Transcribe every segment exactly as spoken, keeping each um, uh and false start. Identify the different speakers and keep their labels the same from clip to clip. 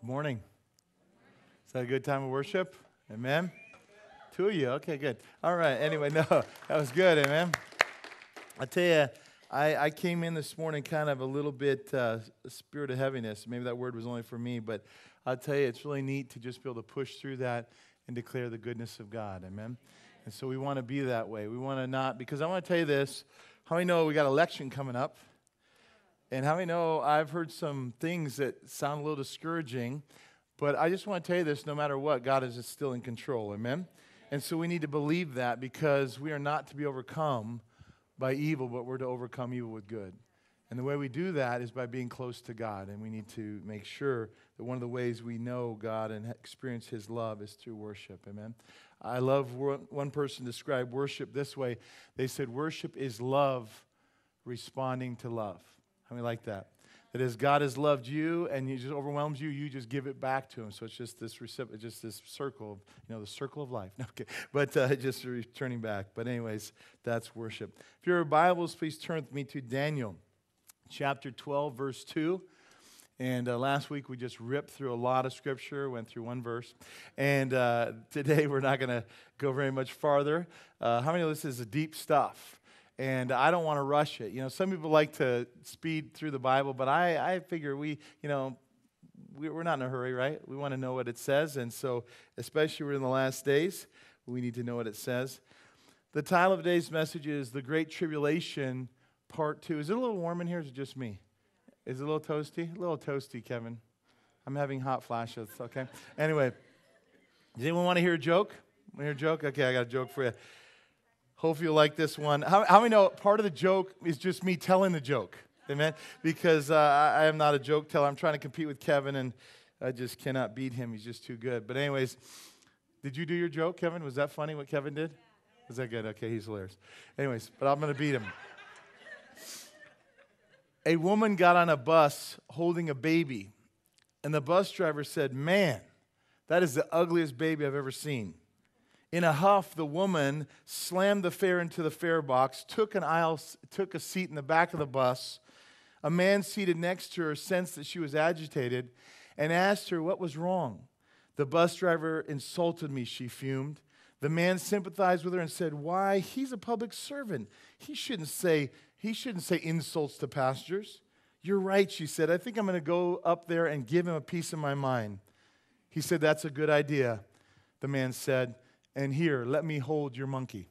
Speaker 1: Morning. Is that a good time of worship? Amen? Two of you. Okay, good. All right. Anyway, no, that was good. Amen. I tell you, I, I came in this morning kind of a little bit uh, spirit of heaviness. Maybe that word was only for me, but I'll tell you, it's really neat to just be able to push through that and declare the goodness of God. Amen? And so we want to be that way. We want to not, because I want to tell you this. How many know we got election coming up? And how many know I've heard some things that sound a little discouraging, but I just want to tell you this, no matter what, God is still in control, amen? And so we need to believe that because we are not to be overcome by evil, but we're to overcome evil with good. And the way we do that is by being close to God, and we need to make sure that one of the ways we know God and experience His love is through worship, amen? I love one person described worship this way. They said worship is love responding to love. How many like that? That as God has loved you and He just overwhelms you, you just give it back to Him. So it's just this recip- just this circle, of, you know, the circle of life. No, okay, but uh, just returning back. But anyways, that's worship. If you have Bibles, please turn with me to Daniel, chapter twelve, verse two. And uh, last week we just ripped through a lot of scripture, went through one verse. And uh, today we're not going to go very much farther. Uh, how many of this is deep stuff? And I don't want to rush it. You know, some people like to speed through the Bible, but I, I figure we, you know, we, we're not in a hurry, right? We want to know what it says. And so, especially we're in the last days, we need to know what it says. The title of today's message is The Great Tribulation, Part two. Is it a little warm in here, or is it just me? Is it a little toasty? A little toasty, Kevin. I'm having hot flashes, okay? Anyway, does anyone want to hear a joke? Want to hear a joke? Okay, I got a joke for you. Hopefully you'll like this one. How, how many know part of the joke is just me telling the joke? Amen? Because uh, I, I am not a joke teller. I'm trying to compete with Kevin, and I just cannot beat him. He's just too good. But anyways, did you do your joke, Kevin? Was that funny what Kevin did? Was that good? Okay, he's hilarious. Anyways, but I'm going to beat him. A woman got on a bus holding a baby, and the bus driver said, "Man, that is the ugliest baby I've ever seen." In a huff, the woman slammed the fare into the fare box, took an aisle, took a seat in the back of the bus. A man seated next to her sensed that she was agitated and asked her what was wrong. "The bus driver insulted me," she fumed. The man sympathized with her and said, "Why, he's a public servant. He shouldn't say, he shouldn't say insults to passengers." "You're right," she said. "I think I'm going to go up there and give him a piece of my mind." He said, "That's a good idea." The man said, "And here, let me hold your monkey."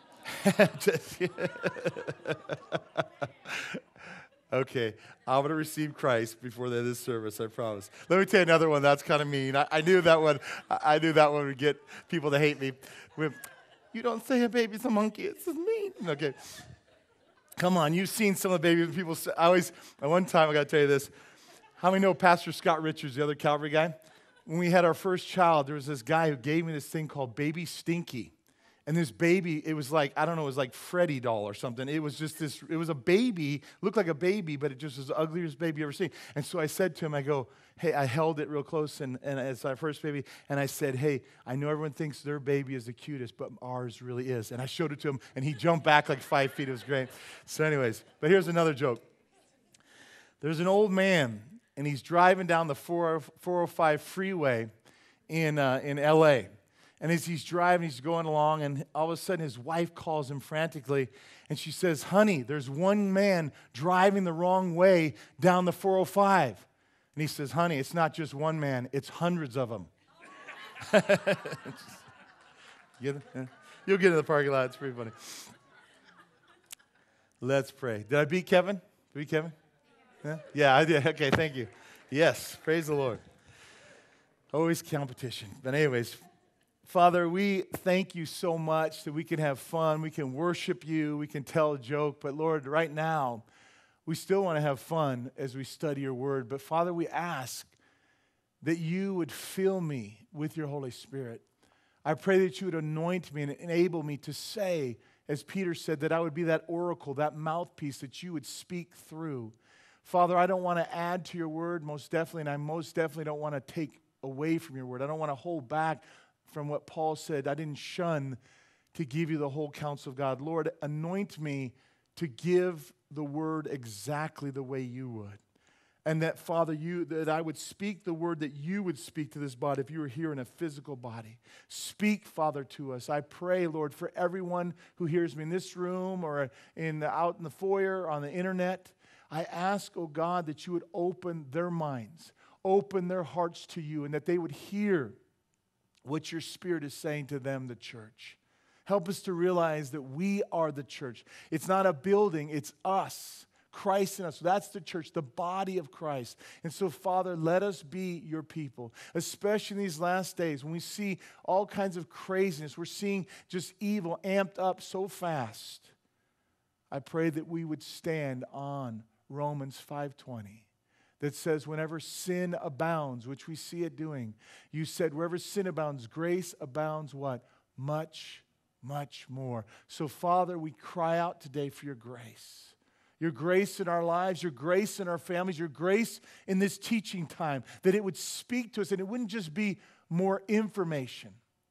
Speaker 1: Okay, I'm going to receive Christ before the end of this service, I promise. Let me tell you another one that's kind of mean. I, I knew that one. I, I knew that one would get people to hate me. With, "You don't say a baby's a monkey. It's just mean." Okay. Come on, you've seen some of the babies. People say, I always, at one time, I got to tell you this. How many know Pastor Scott Richards, the other Calvary guy? When we had our first child, there was this guy who gave me this thing called Baby Stinky. And this baby, it was like, I don't know, it was like Freddy doll or something. It was just this, it was a baby, looked like a baby, but it just was the ugliest baby you ever seen. And so I said to him, I go, hey, I held it real close, and, and it's our first baby, and I said, hey, I know everyone thinks their baby is the cutest, but ours really is. And I showed it to him, and he jumped back like five feet. It was great. So anyways, but here's another joke. There's an old man, and he's driving down the four oh five freeway in uh, in L A. And as he's driving, he's going along, and all of a sudden his wife calls him frantically, and she says, "Honey, there's one man driving the wrong way down the four oh five. And he says, "Honey, it's not just one man, it's hundreds of them." You'll get in the parking lot. It's pretty funny. Let's pray. Did I beat Kevin? Did I beat Kevin? Yeah, yeah, I did. Okay, thank you. Yes, praise the Lord. Always competition. But anyways, Father, we thank you so much that we can have fun, we can worship you, we can tell a joke. But Lord, right now, we still want to have fun as we study your word. But Father, we ask that you would fill me with your Holy Spirit. I pray that you would anoint me and enable me to say, as Peter said, that I would be that oracle, that mouthpiece that you would speak through. Father, I don't want to add to your word, most definitely, and I most definitely don't want to take away from your word. I don't want to hold back from what Paul said. I didn't shun to give you the whole counsel of God. Lord, anoint me to give the word exactly the way you would. And that, Father, you that I would speak the word that you would speak to this body if you were here in a physical body. Speak, Father, to us. I pray, Lord, for everyone who hears me in this room or in the, out in the foyer, on the internet. I ask, oh God, that you would open their minds, open their hearts to you, and that they would hear what your Spirit is saying to them, the church. Help us to realize that we are the church. It's not a building, it's us. Christ in us. That's the church, the body of Christ. And so, Father, let us be your people, especially in these last days when we see all kinds of craziness. We're seeing just evil amped up so fast. I pray that we would stand on Romans five twenty that says, whenever sin abounds, which we see it doing, you said, wherever sin abounds, grace abounds what? Much, much more. So, Father, we cry out today for your grace. Your grace in our lives, your grace in our families, your grace in this teaching time, that it would speak to us and it wouldn't just be more information.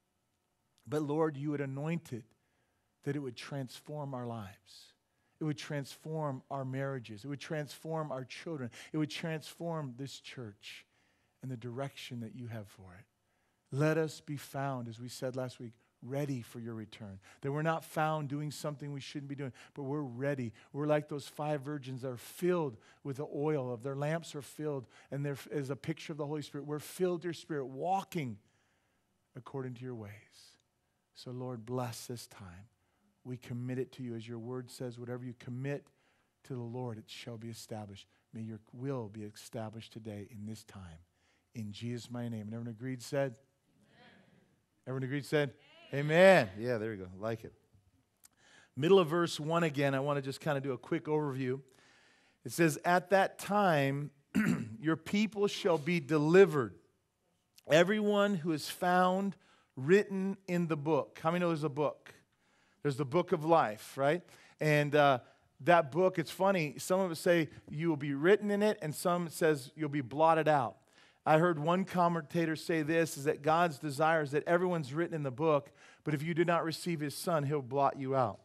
Speaker 1: But Lord, you would anoint it, that it would transform our lives. It would transform our marriages. It would transform our children. It would transform this church and the direction that you have for it. Let us be found, as we said last week, ready for your return. That we're not found doing something we shouldn't be doing, but we're ready. We're like those five virgins that are filled with the oil of their lamps are filled, and there is a picture of the Holy Spirit. We're filled with your Spirit, walking according to your ways. So Lord, bless this time. We commit it to you. As your word says, whatever you commit to the Lord, it shall be established. May your will be established today in this time. In Jesus' mighty name. And everyone agreed said? Amen. Everyone agreed said? Amen. Yeah, there you go. Like it. Middle of verse one again, I want to just kind of do a quick overview. It says, at that time, your people shall be delivered. Everyone who is found written in the book. How many know there's a book? There's the book of life, right? And uh, that book, it's funny. Some of us say you will be written in it, and some says you'll be blotted out. I heard one commentator say this, is that God's desire is that everyone's written in the book, but if you do not receive his son, he'll blot you out.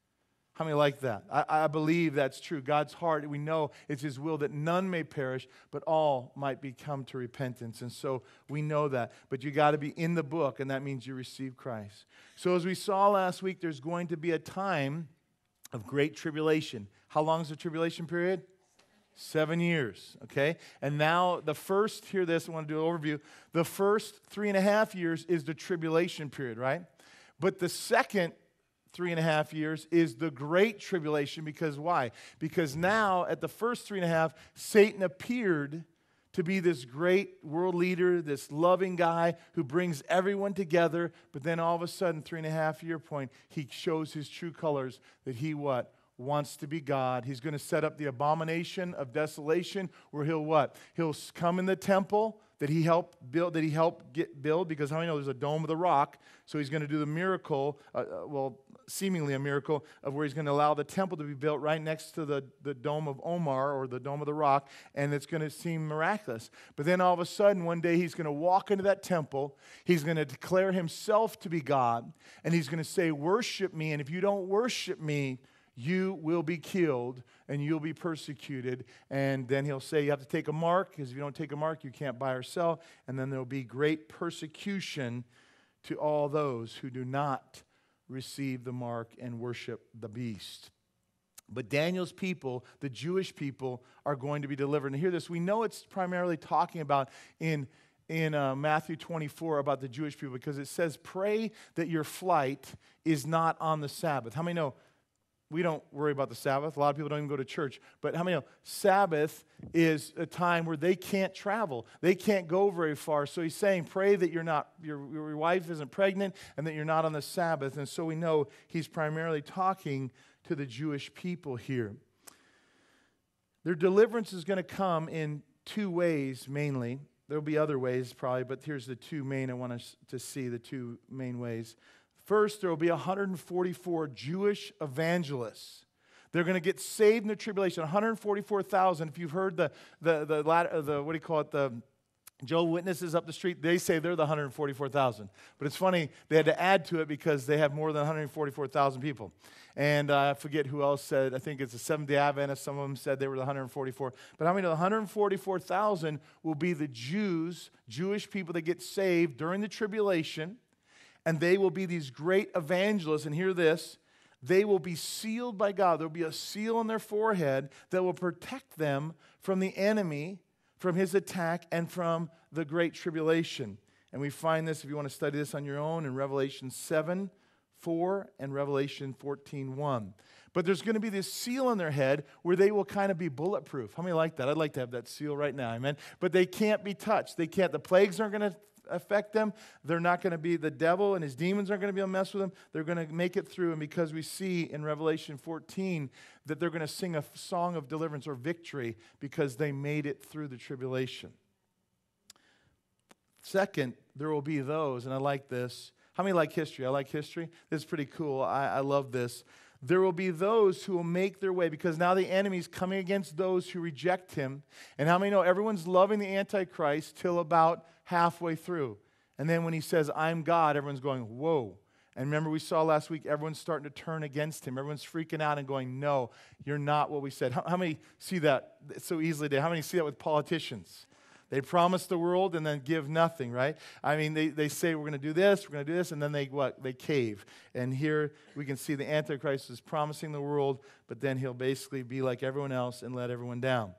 Speaker 1: How many like that? I, I believe that's true. God's heart, we know it's his will that none may perish, but all might be come to repentance. And so we know that. But you got to be in the book, and that means you receive Christ. So as we saw last week, there's going to be a time of great tribulation. How long is the tribulation period? Seven years, okay? And now the first, hear this, I want to do an overview. The first three and a half years is the tribulation period, right? But the second three and a half years is the great tribulation, because why? Because now at the first three and a half, Satan appeared to be this great world leader, this loving guy who brings everyone together, but then all of a sudden, three and a half year point, he shows his true colors that he what? Wants to be God. He's going to set up the abomination of desolation where he'll what? He'll come in the temple that he helped build, that he helped get build, because how many know there's a dome of the rock? So he's going to do the miracle, uh, uh, well, seemingly a miracle, of where he's going to allow the temple to be built right next to the, the dome of Omar, or the dome of the rock, and it's going to seem miraculous. But then all of a sudden, one day he's going to walk into that temple, he's going to declare himself to be God, and he's going to say, worship me, and if you don't worship me, you will be killed and you'll be persecuted. And then he'll say you have to take a mark, because if you don't take a mark, you can't buy or sell. And then there'll be great persecution to all those who do not receive the mark and worship the beast. But Daniel's people, the Jewish people, are going to be delivered. And hear this, we know it's primarily talking about in in uh, Matthew twenty-four about the Jewish people, because it says, pray that your flight is not on the Sabbath. How many know we don't worry about the Sabbath? A lot of people don't even go to church. But how many know Sabbath is a time where they can't travel. They can't go very far. So he's saying, pray that you're not, your, your wife isn't pregnant and that you're not on the Sabbath. And so we know he's primarily talking to the Jewish people here. Their deliverance is going to come in two ways mainly. There'll be other ways probably, but here's the two main I want us to see, the two main ways. First, there will be one hundred forty-four Jewish evangelists. They're going to get saved in the tribulation. one hundred forty-four thousand. If you've heard the the the, the what do you call it? The Jehovah's Witnesses up the street, they say they're the one hundred forty-four thousand. But it's funny, they had to add to it because they have more than one hundred forty-four thousand people. And uh, I forget who else said, I think it's the Seventh-day Adventists, some of them said they were the one hundred forty-four. But how many of the one hundred forty-four thousand will be the Jews, Jewish people that get saved during the tribulation, and they will be these great evangelists. And hear this, they will be sealed by God. There will be a seal on their forehead that will protect them from the enemy, from his attack, and from the great tribulation. And we find this, if you want to study this on your own, in Revelation seven, four, and Revelation fourteen, one. But there's going to be this seal on their head where they will kind of be bulletproof. How many like that? I'd like to have that seal right now, amen? But they can't be touched. They can't. The plagues aren't going to affect them. They're not going to be, the devil and his demons aren't going to be able to mess with them. They're going to make it through. And because we see in Revelation fourteen that they're going to sing a song of deliverance or victory because they made it through the tribulation. Second, there will be those, and I like this. How many like history? I like history. This is pretty cool. I, I love this. There will be those who will make their way, because now the enemy's coming against those who reject him. And how many know everyone's loving the Antichrist till about halfway through? And then when he says, I'm God, everyone's going, whoa. And remember we saw last week, everyone's starting to turn against him. Everyone's freaking out and going, no, you're not what we said. How, how many see that so easily today? How many see that with politicians? They promise the world and then give nothing, right? I mean, they, they say, we're going to do this, we're going to do this, and then they what? They cave. And here we can see the Antichrist is promising the world, but then he'll basically be like everyone else and let everyone down.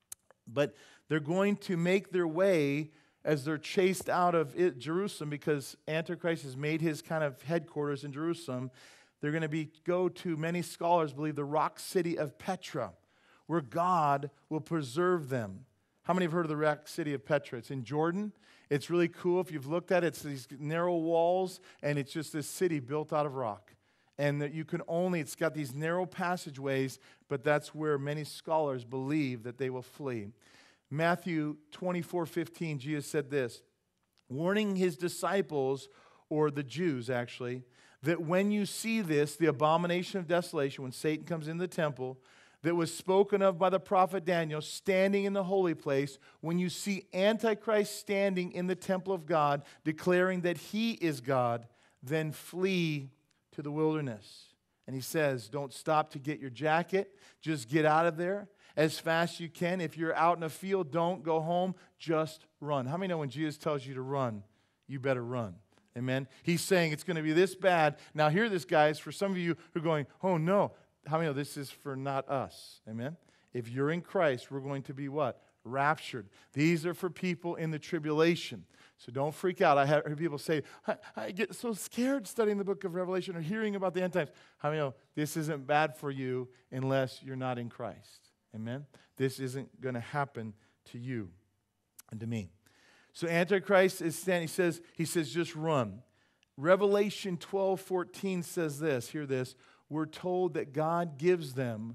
Speaker 1: But they're going to make their way as they're chased out of it, Jerusalem, because Antichrist has made his kind of headquarters in Jerusalem. They're going to be go to, many scholars believe, the rock city of Petra, where God will preserve them. How many have heard of the rock city of Petra? It's in Jordan. It's really cool. If you've looked at it, it's these narrow walls, and it's just this city built out of rock. And that you can only, it's got these narrow passageways, but that's where many scholars believe that they will flee. Matthew twenty-four fifteen, Jesus said this, warning his disciples, or the Jews actually, that when you see this, the abomination of desolation, when Satan comes into the temple, that was spoken of by the prophet Daniel, standing in the holy place, when you see Antichrist standing in the temple of God, declaring that he is God, then flee to the wilderness. And he says, don't stop to get your jacket. Just get out of there as fast as you can. If you're out in a field, don't go home. Just run. How many know when Jesus tells you to run, you better run? Amen? He's saying it's going to be this bad. Now hear this, guys. For some of you who are going, oh no, how many know this is for not us? Amen? If you're in Christ, we're going to be what? Raptured. These are for people in the tribulation. So don't freak out. I have heard people say, I, I get so scared studying the book of Revelation or hearing about the end times. How many know this isn't bad for you unless you're not in Christ? Amen? This isn't going to happen to you and to me. So Antichrist is standing. He says, he says, just run. Revelation twelve fourteen says this. Hear this. We're told that God gives them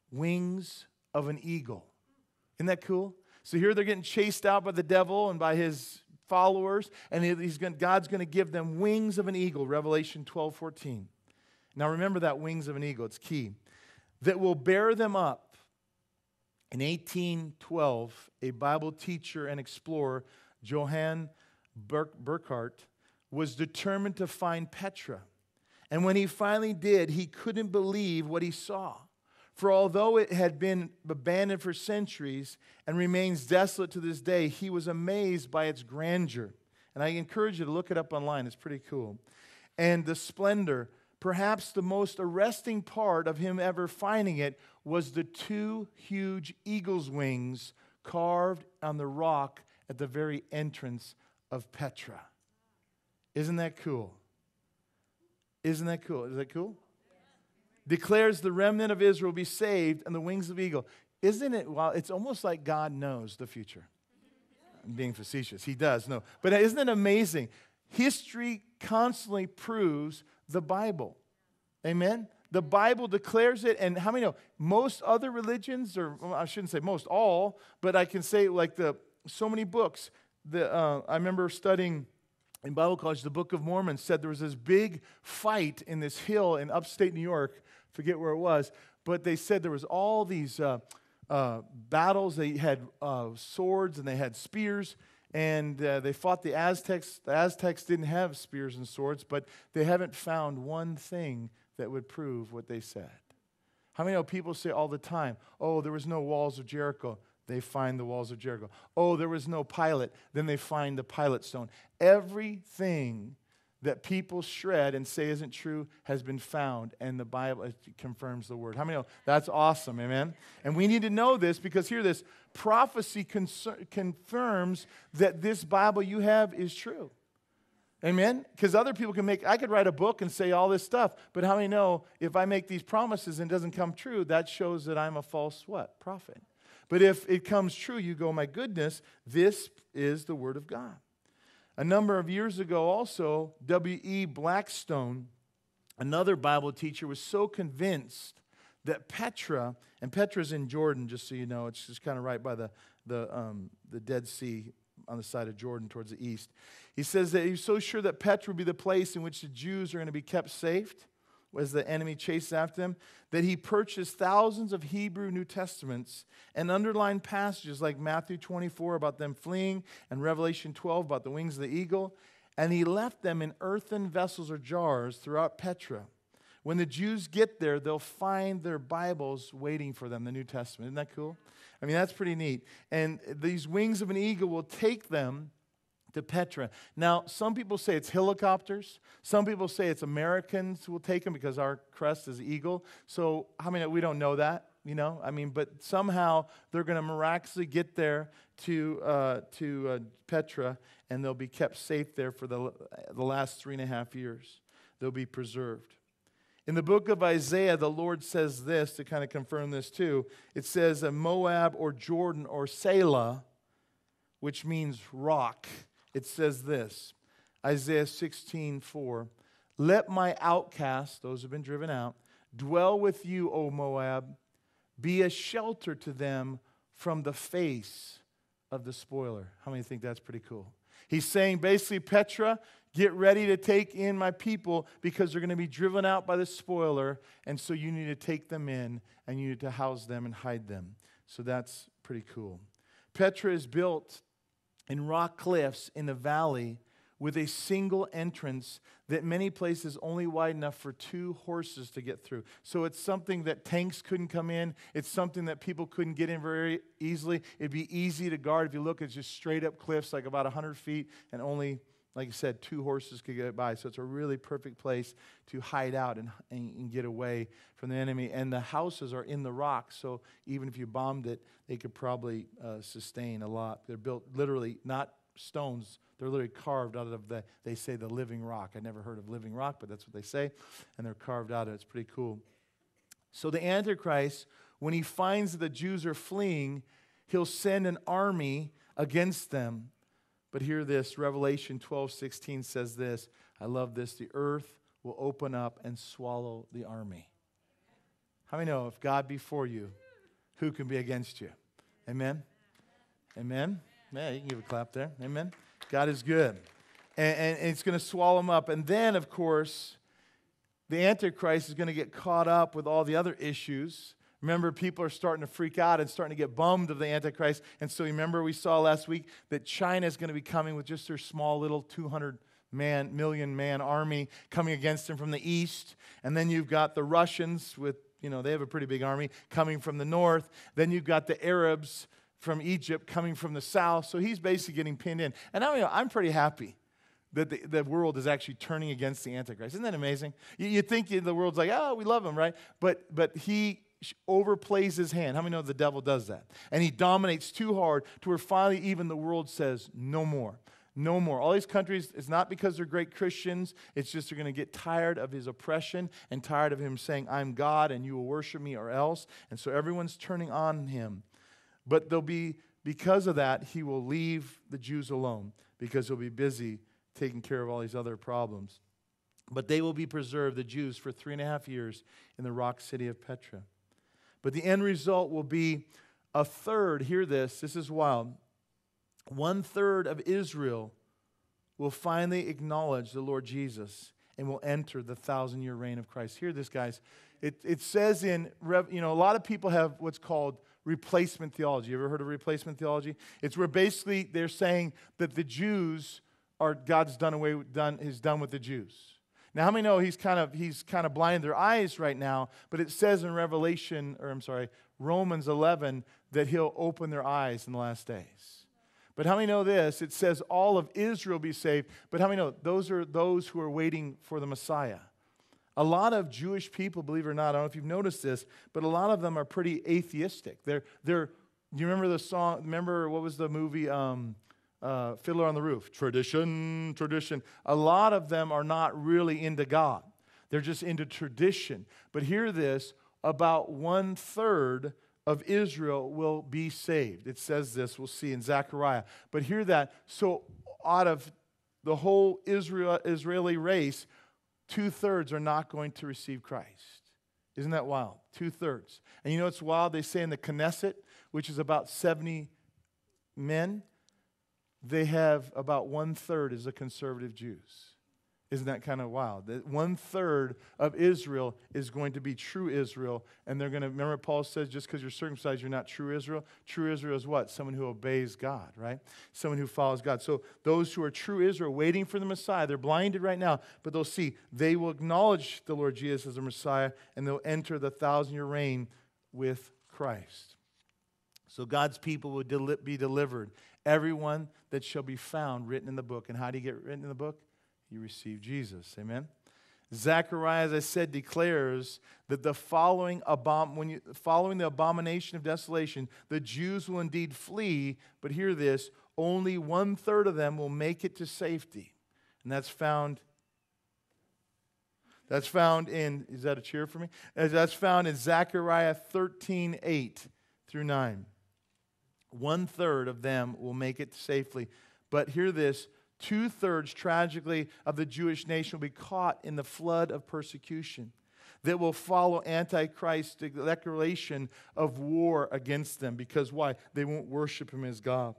Speaker 1: wings of an eagle. Isn't that cool? So here they're getting chased out by the devil and by his followers, and he's going, God's going to give them wings of an eagle, Revelation twelve fourteen. Now remember that wings of an eagle, it's key. That will bear them up. In eighteen twelve, a Bible teacher and explorer, Johann Burk- Burckhardt, was determined to find Petra. And when he finally did, he couldn't believe what he saw. For although it had been abandoned for centuries and remains desolate to this day, he was amazed by its grandeur. And I encourage you to look it up online. It's pretty cool. And the splendor, perhaps the most arresting part of him ever finding it, was the two huge eagle's wings carved on the rock at the very entrance of Petra. Isn't that cool? Isn't that cool? Is that cool? Declares the remnant of Israel will be saved on the wings of eagle. Isn't it? Well, it's almost like God knows the future. I'm being facetious. He does know. But isn't it amazing? History constantly proves the Bible. Amen? The Bible declares it. And how many know? Most other religions, or well, I shouldn't say most, all, but I can say like the so many books. The uh, I remember studying in Bible college, the Book of Mormon said there was this big fight in this hill in upstate New York. Forget where it was. But they said there was all these uh, uh, battles. They had uh, swords and they had spears. And uh, they fought the Aztecs. The Aztecs didn't have spears and swords, but they haven't found one thing that would prove what they said. How many know people say all the time, oh, there was no walls of Jericho. They find the walls of Jericho. Oh, there was no Pilate. Then they find the Pilate stone. Everything that people shred and say isn't true has been found, and the Bible confirms the word. How many know? That's awesome, amen? And we need to know this because, hear this, prophecy concer- confirms that this Bible you have is true. Amen? Because other people can make, I could write a book and say all this stuff, but how many know if I make these promises and it doesn't come true, that shows that I'm a false what? Prophet. But if it comes true, you go, my goodness, this is the word of God. A number of years ago also, W E Blackstone, another Bible teacher, was so convinced that Petra, and Petra's in Jordan, just so you know, it's just kind of right by the, the, um, the Dead Sea on the side of Jordan towards the east. He says that he's so sure that Petra would be the place in which the Jews are going to be kept safe as the enemy chases after them, that he purchased thousands of Hebrew New Testaments and underlined passages like Matthew twenty-four about them fleeing and Revelation twelve about the wings of the eagle, and he left them in earthen vessels or jars throughout Petra. When the Jews get there, they'll find their Bibles waiting for them, the New Testament. Isn't that cool? I mean, that's pretty neat. And these wings of an eagle will take them to Petra. Now, some people say it's helicopters. Some people say it's Americans who will take them because our crest is eagle. So, I mean, we don't know that, you know. I mean, but somehow they're going to miraculously get there to uh, to uh, Petra, and they'll be kept safe there for the the last three and a half years. They'll be preserved. In the book of Isaiah, the Lord says this to kind of confirm this too. It says uh, Moab or Jordan or Selah, which means rock. It says this, Isaiah sixteen four, let my outcasts, those who have been driven out, dwell with you, O Moab, be a shelter to them from the face of the spoiler. How many think that's pretty cool? He's saying basically, Petra, get ready to take in my people because they're going to be driven out by the spoiler, and so you need to take them in and you need to house them and hide them. So that's pretty cool. Petra is built in rock cliffs in the valley with a single entrance that many places only wide enough for two horses to get through. So it's something that tanks couldn't come in. It's something that people couldn't get in very easily. It'd be easy to guard. If you look, it's just straight up cliffs, like about one hundred feet, and only, like I said, two horses could get by. So it's a really perfect place to hide out and, and, and get away from the enemy. And the houses are in the rock, so even if you bombed it, they could probably uh, sustain a lot. They're built literally, not stones. They're literally carved out of the, they say, the living rock. I never heard of living rock, but that's what they say. And they're carved out of it. It's pretty cool. So the Antichrist, when he finds that the Jews are fleeing, he'll send an army against them. But hear this, Revelation twelve sixteen says this. I love this. The earth will open up and swallow the army. How many know if God be for you, who can be against you? Amen? Amen? Yeah, you can give a clap there. Amen? God is good. And, and, and it's going to swallow them up. And then, of course, the Antichrist is going to get caught up with all the other issues. Remember, people are starting to freak out and starting to get bummed of the Antichrist. And so remember we saw last week that China is going to be coming with just their small little two hundred man, million man army coming against him from the east. And then you've got the Russians with, you know, they have a pretty big army coming from the north. Then you've got the Arabs from Egypt coming from the south. So he's basically getting pinned in. And I mean, I'm pretty happy that the, the world is actually turning against the Antichrist. Isn't that amazing? You, you think the world's like, oh, we love him, right? But but he overplays his hand. How many know the devil does that? And he dominates too hard to where finally even the world says, no more. No more. All these countries, it's not because they're great Christians. It's just they're going to get tired of his oppression and tired of him saying, I'm God and you will worship me or else. And so everyone's turning on him. But they'll be, because of that, he will leave the Jews alone because he'll be busy taking care of all these other problems. But they will be preserved, the Jews, for three and a half years in the rock city of Petra. But the end result will be a third, hear this, this is wild, one third of Israel will finally acknowledge the Lord Jesus and will enter the thousand-year reign of Christ. Hear this, guys. It, it says in, you know, a lot of people have what's called replacement theology. You ever heard of replacement theology? It's where basically they're saying that the Jews are, God's done away with, done, is done with the Jews. Now, how many know he's kind of he's kind of blinded their eyes right now, but it says in Revelation, or I'm sorry, Romans eleven, that he'll open their eyes in the last days. But how many know this? It says all of Israel be saved, but how many know those are those who are waiting for the Messiah? A lot of Jewish people, believe it or not, I don't know if you've noticed this, but a lot of them are pretty atheistic. They're, they're, you remember the song, remember what was the movie, um, uh, Fiddler on the Roof? Tradition, tradition. A lot of them are not really into God. They're just into tradition. But hear this, about one-third of Israel will be saved. It says this, we'll see in Zechariah. But hear that, so out of the whole Israel, Israeli race, two-thirds are not going to receive Christ. Isn't that wild? Two-thirds. And you know what's wild? They say in the Knesset, which is about seventy men, they have about one-third is the conservative Jews. Isn't that kind of wild? That one-third of Israel is going to be true Israel, and they're going to, remember Paul says, just because you're circumcised, you're not true Israel? True Israel is what? Someone who obeys God, right? Someone who follows God. So those who are true Israel, waiting for the Messiah, they're blinded right now, but they'll see. They will acknowledge the Lord Jesus as the Messiah, and they'll enter the thousand-year reign with Christ. So God's people will deli- be delivered. Everyone that shall be found written in the book. And how do you get written in the book? You receive Jesus. Amen? Zechariah, as I said, declares that the following, abom- when you, following the abomination of desolation, the Jews will indeed flee, but hear this, only one-third of them will make it to safety. And that's found, that's found in, is that a cheer for me? That's found in Zechariah thirteen, eight through nine. One-third of them will make it safely. But hear this, two-thirds, tragically, of the Jewish nation will be caught in the flood of persecution that will follow Antichrist's declaration of war against them. Because why? They won't worship him as God.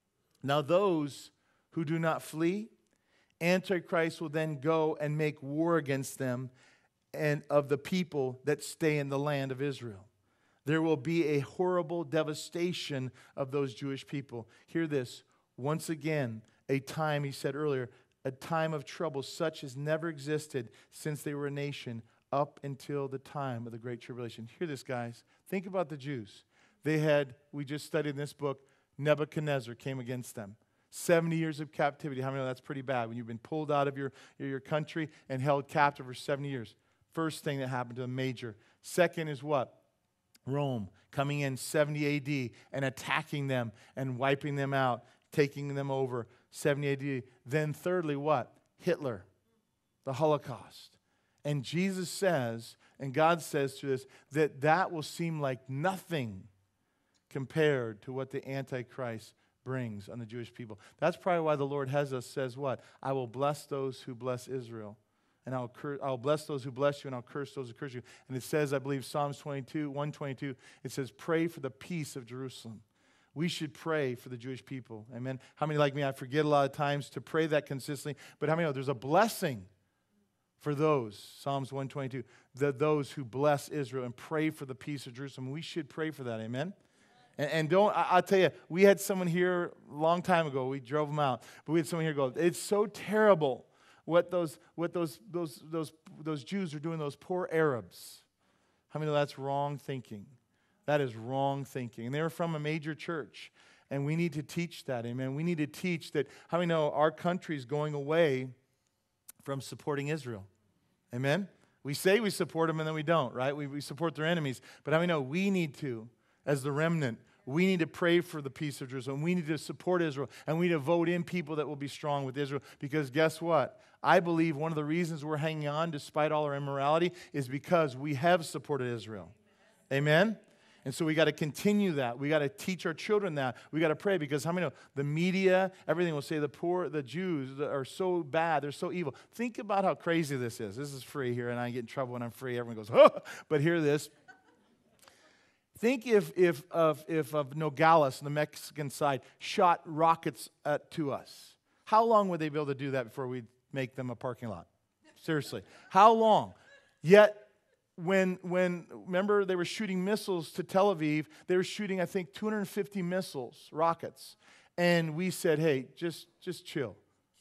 Speaker 1: Now those who do not flee, Antichrist will then go and make war against them and of the people that stay in the land of Israel. There will be a horrible devastation of those Jewish people. Hear this, once again, a time, he said earlier, a time of trouble such as never existed since they were a nation up until the time of the Great Tribulation. Hear this, guys. Think about the Jews. They had, we just studied in this book, Nebuchadnezzar came against them. seventy years of captivity. How many know that's pretty bad? When you've been pulled out of your, your country and held captive for seventy years. First thing that happened to them, major. Second is what? Rome coming in seventy A D and attacking them and wiping them out, taking them over. seventy A D. Then thirdly, what? Hitler, the Holocaust. And Jesus says, and God says to us, that that will seem like nothing compared to what the Antichrist brings on the Jewish people. That's probably why the Lord has us, says what? I will bless those who bless Israel. And I'll, cur- I'll bless those who bless you, and I'll curse those who curse you. And it says, I believe, Psalms twenty-two, one twenty-two, it says, pray for the peace of Jerusalem. We should pray for the Jewish people. Amen. How many like me? I forget a lot of times to pray that consistently. But how many know there's a blessing for those, Psalms one twenty-two, the, those who bless Israel and pray for the peace of Jerusalem. We should pray for that. Amen. And, and don't, I, I'll tell you, we had someone here a long time ago. We drove them out. But we had someone here go, it's so terrible what those what those those those those Jews are doing, those poor Arabs. How many know that's wrong thinking? That is wrong thinking. And they were from a major church. And we need to teach that, amen. We need to teach that, how many know our country is going away from supporting Israel? Amen? We say we support them and then we don't, right? We, we support their enemies. But how many know we need to, as the remnant, we need to pray for the peace of Jerusalem. We need to support Israel. And we need to vote in people that will be strong with Israel. Because guess what? I believe one of the reasons we're hanging on despite all our immorality is because we have supported Israel. Amen? And so we got to continue that. We got to teach our children that. We got to pray because how many know the media, everything will say the poor, the Jews are so bad, they're so evil. Think about how crazy this is. This is free here, and I get in trouble when I'm free. Everyone goes, oh, but hear this. Think if if of if of Nogales on the Mexican side shot rockets at, to us. How long would they be able to do that before we make them a parking lot? Seriously, how long? Yet when, when, remember, they were shooting missiles to Tel Aviv. They were shooting, I think, two hundred fifty missiles, rockets. And we said, hey, just, just chill.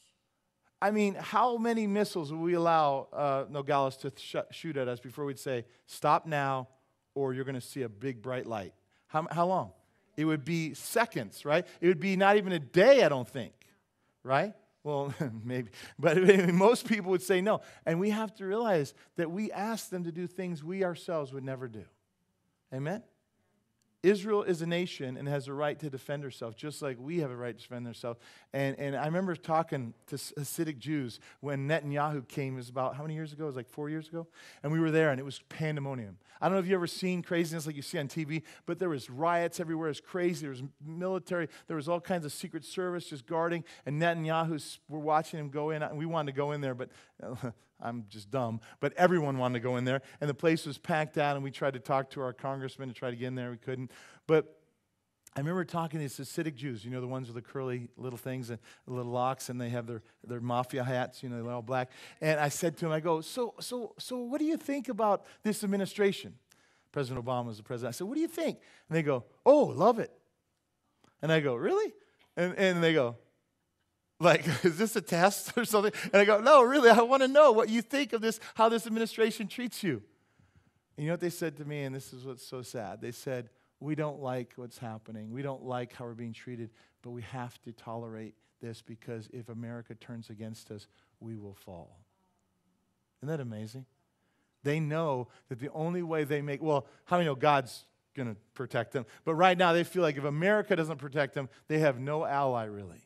Speaker 1: I mean, how many missiles would we allow uh, Nogales to sh- shoot at us before we'd say, stop now, or you're going to see a big bright light? How, how long? It would be seconds, right? It would be not even a day, I don't think, right? Well, maybe. But most people would say no. And we have to realize that we ask them to do things we ourselves would never do. Amen? Israel is a nation and has a right to defend herself, just like we have a right to defend ourselves. And, and I remember talking to Hasidic Jews when Netanyahu came. It was about, how many years ago? It was like four years ago. And we were there, and it was pandemonium. I don't know if you've ever seen craziness like you see on T V, but there was riots everywhere. It was crazy. There was military. There was all kinds of Secret Service just guarding. And Netanyahu, we're watching him go in. And we wanted to go in there, but uh, I'm just dumb. But everyone wanted to go in there. And the place was packed out, and we tried to talk to our congressman to try to get in there. We couldn't. But I remember talking to these Hasidic Jews, you know, the ones with the curly little things and little locks, and they have their, their mafia hats, you know, they're all black. And I said to them, I go, so, so, so what do you think about this administration? President Obama was the president. I said, what do you think? And they go, oh, love it. And I go, really? And, and they go, like, is this a test or something? And I go, no, really, I want to know what you think of this, how this administration treats you. And you know what they said to me, and this is what's so sad. They said, we don't like what's happening. We don't like how we're being treated, but we have to tolerate this because if America turns against us, we will fall. Isn't that amazing? They know that the only way they make, well, how many know God's going to protect them? But right now they feel like if America doesn't protect them, they have no ally really.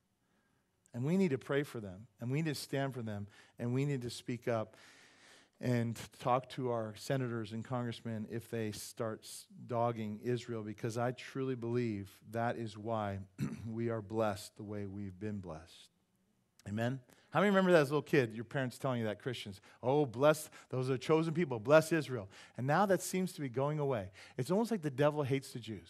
Speaker 1: And we need to pray for them, and we need to stand for them, and we need to speak up and talk to our senators and congressmen if they start dogging Israel, because I truly believe that is why we are blessed the way we've been blessed. Amen? How many remember that as a little kid, your parents telling you that, Christians? Oh, bless, those are chosen people, bless Israel. And now that seems to be going away. It's almost like the devil hates the Jews.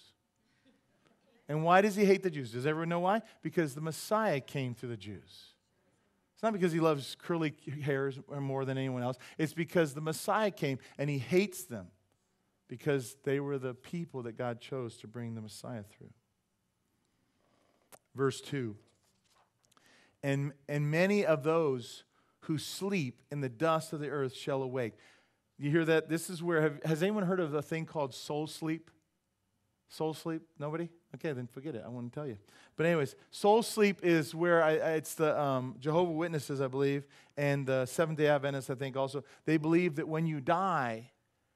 Speaker 1: And why does he hate the Jews? Does everyone know why? Because the Messiah came to the Jews. It's not because he loves curly hairs more than anyone else. It's because the Messiah came and he hates them because they were the people that God chose to bring the Messiah through. Verse two. And, and many of those who sleep in the dust of the earth shall awake. You hear that? This is where, have, has anyone heard of a thing called soul sleep? Soul sleep? Nobody? Okay, then forget it. I won't tell you. But anyways, soul sleep is where I, I, it's the um, Jehovah's Witnesses, I believe, and the Seventh-day Adventists, I think also. They believe that when you die,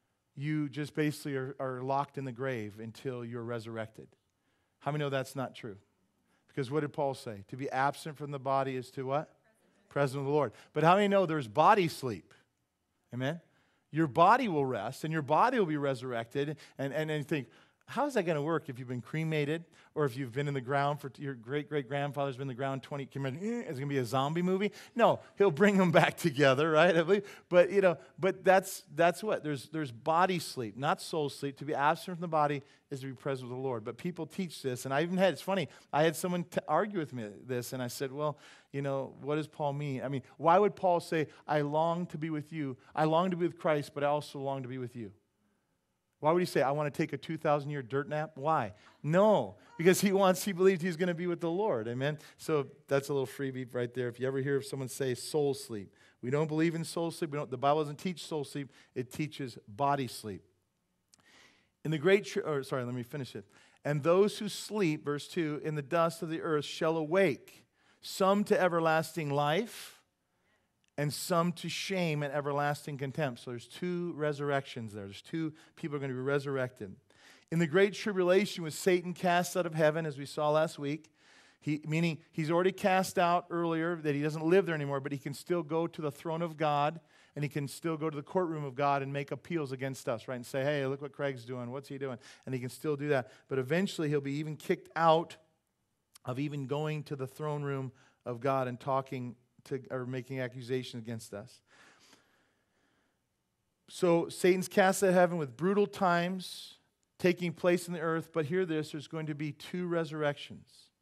Speaker 1: you just basically are, are locked in the grave until you're resurrected. How many know that's not true? Because what did Paul say? To be absent from the body is to what? Present with the Lord. But how many know there's body sleep? Amen? Your body will rest, and your body will be resurrected, and, and, and you think, how is that going to work if you've been cremated or if you've been in the ground for your great-great-grandfather's been in the ground twenty, is it going to be a zombie movie? No, he'll bring them back together, right? I believe. But, you know, but that's that's what, there's there's body sleep, not soul sleep. To be absent from the body is to be present with the Lord. But people teach this, and I even had, it's funny, I had someone t- argue with me this, and I said, well, you know, what does Paul mean? I mean, why would Paul say, I long to be with you, I long to be with Christ, but I also long to be with you? Why would he say, I want to take a two thousand year dirt nap? Why? No, because he wants, he believed he's going to be with the Lord. Amen? So that's a little freebie right there. If you ever hear of someone say soul sleep, we don't believe in soul sleep. We don't, the Bible doesn't teach soul sleep. It teaches body sleep. In the great, tr- or sorry, let me finish it. And those who sleep, verse two, in the dust of the earth shall awake, some to everlasting life, and some to shame and everlasting contempt. So there's two resurrections there. There's two people are going to be resurrected. In the great tribulation was Satan cast out of heaven, as we saw last week. He, meaning he's already cast out earlier, that he doesn't live there anymore, but he can still go to the throne of God, and he can still go to the courtroom of God and make appeals against us, right? And say, hey, look what Craig's doing. What's he doing? And he can still do that. But eventually he'll be even kicked out of even going to the throne room of God and talking to, or making accusations against us. So Satan's cast out of heaven with brutal times taking place in the earth, but hear this, there's going to be two resurrections.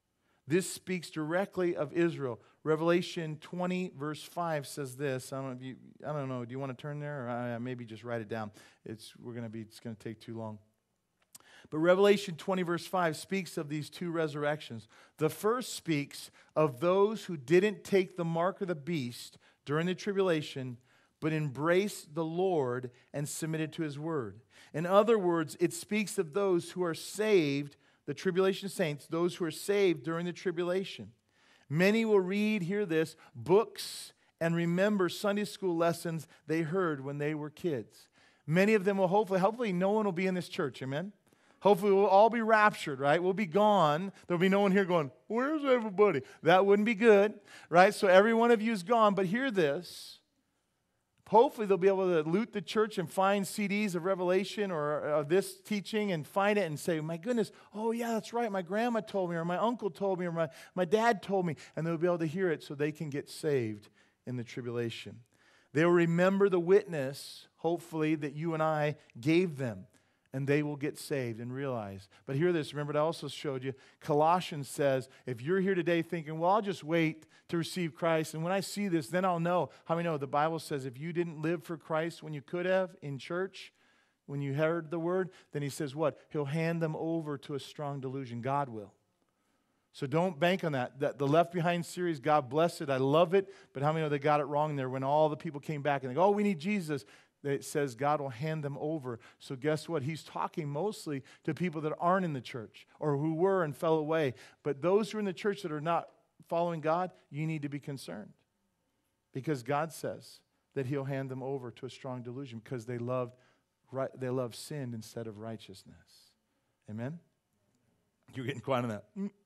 Speaker 1: This speaks directly of Israel. Revelation twenty, verse five says this. I don't know if you, I don't know. Do you want to turn there, or uh, maybe just write it down? It's we're going to be. It's going to take too long. But Revelation twenty, verse five speaks of these two resurrections. The first speaks of those who didn't take the mark of the beast during the tribulation, but embraced the Lord and submitted to His word. In other words, it speaks of those who are saved, the tribulation saints, those who are saved during the tribulation. Many will read, hear this, books and remember Sunday school lessons they heard when they were kids. Many of them will hopefully, hopefully no one will be in this church, amen? Hopefully we'll all be raptured, right? We'll be gone. There'll be no one here going, where's everybody? That wouldn't be good, right? So every one of you is gone, but hear this. Hopefully they'll be able to loot the church and find C Ds of Revelation or of this teaching and find it and say, my goodness, oh yeah, that's right. My grandma told me, or my uncle told me, or my, my dad told me. And they'll be able to hear it so they can get saved in the tribulation. They'll remember the witness, hopefully, that you and I gave them. And they will get saved and realize. But hear this, remember what I also showed you. Colossians says, if you're here today thinking, well, I'll just wait to receive Christ, and when I see this, then I'll know. How many know the Bible says if you didn't live for Christ when you could have in church, when you heard the word, then he says what? He'll hand them over to a strong delusion. God will. So don't bank on that. The, the Left Behind series, God bless it. I love it. But how many know they got it wrong there when all the people came back and they go, oh, we need Jesus. It says God will hand them over. So guess what? He's talking mostly to people that aren't in the church or who were and fell away. But those who are in the church that are not following God, you need to be concerned. Because God says that He'll hand them over to a strong delusion because they loved, right, they loved sin instead of righteousness. Amen? You're getting quiet on that.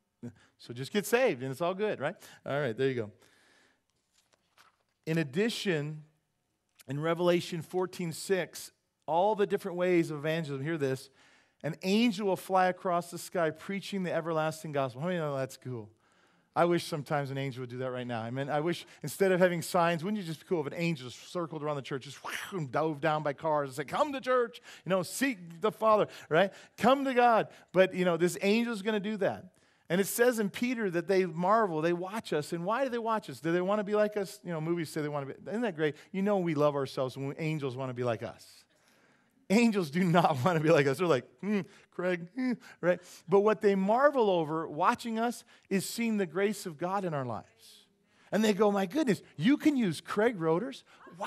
Speaker 1: So just get saved and it's all good, right? All right, there you go. In addition, in Revelation fourteen six, all the different ways of evangelism, hear this, an angel will fly across the sky preaching the everlasting gospel. How many know that's cool? I wish sometimes an angel would do that right now. I mean, I wish instead of having signs, wouldn't you just be cool if an angel just circled around the church, just whoosh, dove down by cars and said, come to church, you know, seek the Father, right? Come to God. But, you know, this angel is going to do that. And it says in Peter that they marvel, they watch us. And why do they watch us? Do they want to be like us? You know, movies say they want to be. Isn't that great? You know we love ourselves when angels want to be like us. Angels do not want to be like us. They're like, hmm, Craig, hmm, right? But what they marvel over watching us is seeing the grace of God in our lives. And they go, my goodness, you can use Craig Roders? Wow.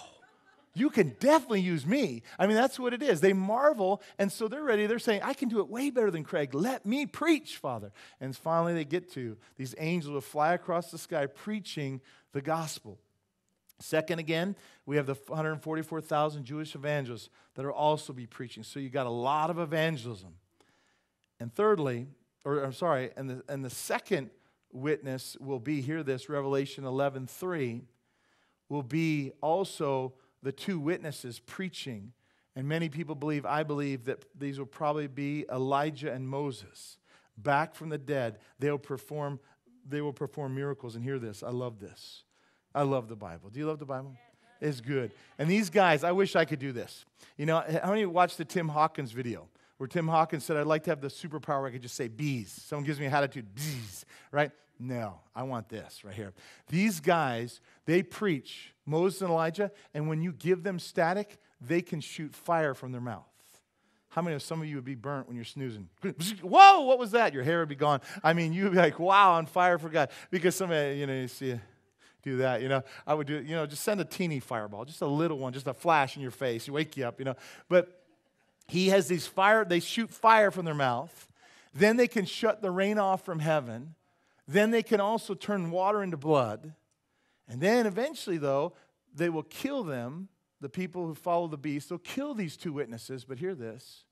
Speaker 1: You can definitely use me. I mean, that's what it is. They marvel, and so they're ready. They're saying, I can do it way better than Craig. Let me preach, Father. And finally they get to these angels will fly across the sky preaching the gospel. Second, again, we have the one hundred forty-four thousand Jewish evangelists that will also be preaching. So you got a lot of evangelism. And thirdly, or I'm sorry, and the, and the second witness will be, hear this, Revelation eleven three, will be also the two witnesses preaching. And many people believe, I believe, that these will probably be Elijah and Moses. Back from the dead, they'll perform, they will perform miracles. And hear this, I love this. I love the Bible. Do you love the Bible? It's good. And these guys, I wish I could do this. You know, how many watched the Tim Hawkins video? Where Tim Hawkins said, I'd like to have the superpower where I could just say bees. Someone gives me an attitude, bees, right? No, I want this right here. These guys, they preach, Moses and Elijah, and when you give them static, they can shoot fire from their mouth. How many of some of you would be burnt when you're snoozing? Whoa, what was that? Your hair would be gone. I mean, you'd be like, wow, on fire for God. Because somebody, you know, you see, do that, you know. I would do, you know, just send a teeny fireball, just a little one, just a flash in your face, wake you up, you know. But he has these fire, they shoot fire from their mouth. Then they can shut the rain off from heaven. Then they can also turn water into blood. And then eventually, though, they will kill them, the people who follow the beast. They'll kill these two witnesses, but hear this.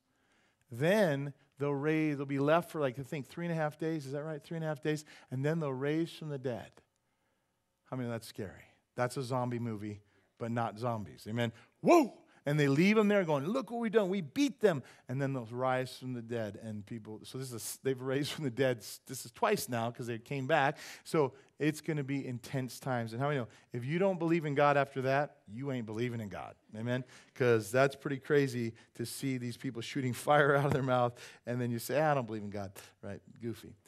Speaker 1: Then they'll raise, they'll be left for like, I think, three and a half days. Is that right? Three and a half days. And then they'll raise from the dead. I mean, that's scary. That's a zombie movie, but not zombies. Amen. Whoa! And they leave them there going, look what we've done. We beat them. And then they'll rise from the dead. And people, so this is, they've raised from the dead. This is twice now because they came back. So it's going to be intense times. And how many know, if you don't believe in God after that, you ain't believing in God. Amen? Because that's pretty crazy to see these people shooting fire out of their mouth. And then you say, I don't believe in God. Right? Goofy.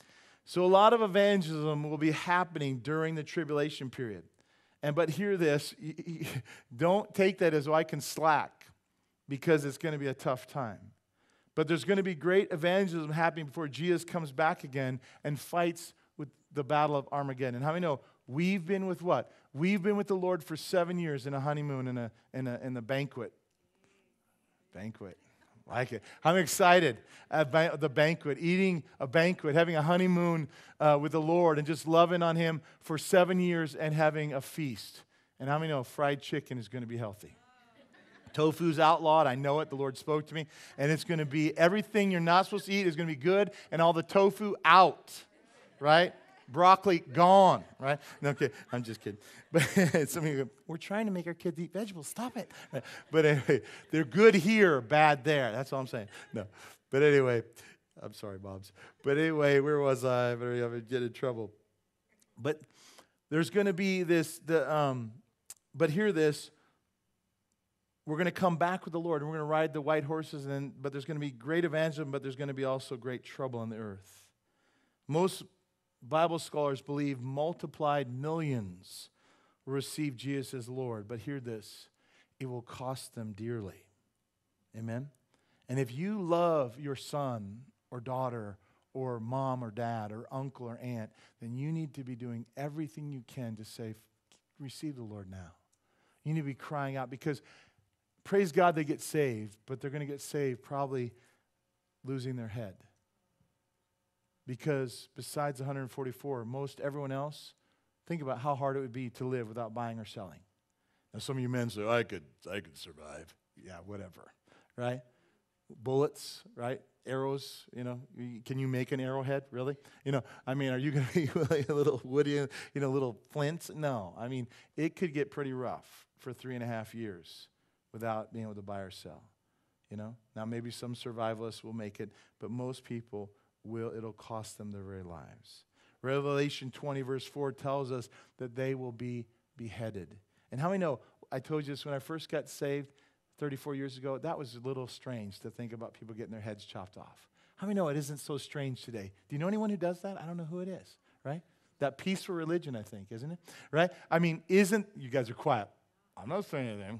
Speaker 1: So a lot of evangelism will be happening during the tribulation period. And but hear this, don't take that as, oh, I can slack, because it's going to be a tough time. But there's going to be great evangelism happening before Jesus comes back again and fights with the battle of Armageddon. And how many know we've been with what? We've been with the Lord for seven years in a honeymoon, in a in a in a banquet. Banquet. Like it. I'm excited at ba- the banquet, eating a banquet, having a honeymoon uh, with the Lord, and just loving on Him for seven years and having a feast. And how many know fried chicken is going to be healthy? Tofu's outlawed. I know it. The Lord spoke to me. And it's going to be everything you're not supposed to eat is going to be good, and all the tofu out, right? Broccoli gone, right? No, okay, I'm just kidding. But some of you go, we're trying to make our kids eat vegetables. Stop it. But anyway, they're good here, bad there. That's all I'm saying. No. But anyway, I'm sorry, Bobs. But anyway, where was I? I would get in trouble. But there's going to be this, the, um, but hear this. We're going to come back with the Lord, and we're going to ride the white horses, and then, but there's going to be great evangelism, but there's going to be also great trouble on the earth. Most Bible scholars believe multiplied millions will receive Jesus as Lord. But hear this, it will cost them dearly. Amen? And if you love your son or daughter or mom or dad or uncle or aunt, then you need to be doing everything you can to say, receive the Lord now. You need to be crying out, because praise God they get saved, but they're going to get saved probably losing their head. Because besides one hundred forty-four, most everyone else, think about how hard it would be to live without buying or selling. Now, some of you men say, I could, I could survive. Yeah, whatever, right? Bullets, right? Arrows, you know. Can you make an arrowhead, really? You know, I mean, are you going to be like a little woody, you know, little flints? No. I mean, it could get pretty rough for three and a half years without being able to buy or sell, you know. Now, maybe some survivalists will make it, but most people will, it'll cost them their very lives. Revelation twenty verse four tells us that they will be beheaded. And how many know, I told you this when I first got saved thirty-four years ago, that was a little strange to think about people getting their heads chopped off. How many know it isn't so strange today? Do you know anyone who does that? I don't know who it is, right? That peaceful religion, I think, isn't it? Right? I mean, isn't, you guys are quiet. I'm not saying anything.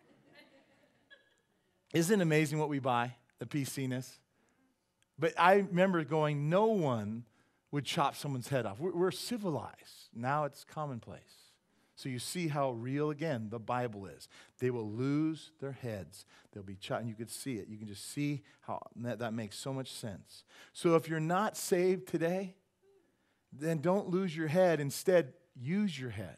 Speaker 1: Isn't it amazing what we buy, the P C-ness? But I remember going, no one would chop someone's head off. We're, we're civilized. Now it's commonplace. So you see how real, again, the Bible is. They will lose their heads. They'll be chopped, and you could see it. You can just see how that, that makes so much sense. So if you're not saved today, then don't lose your head. Instead, use your head.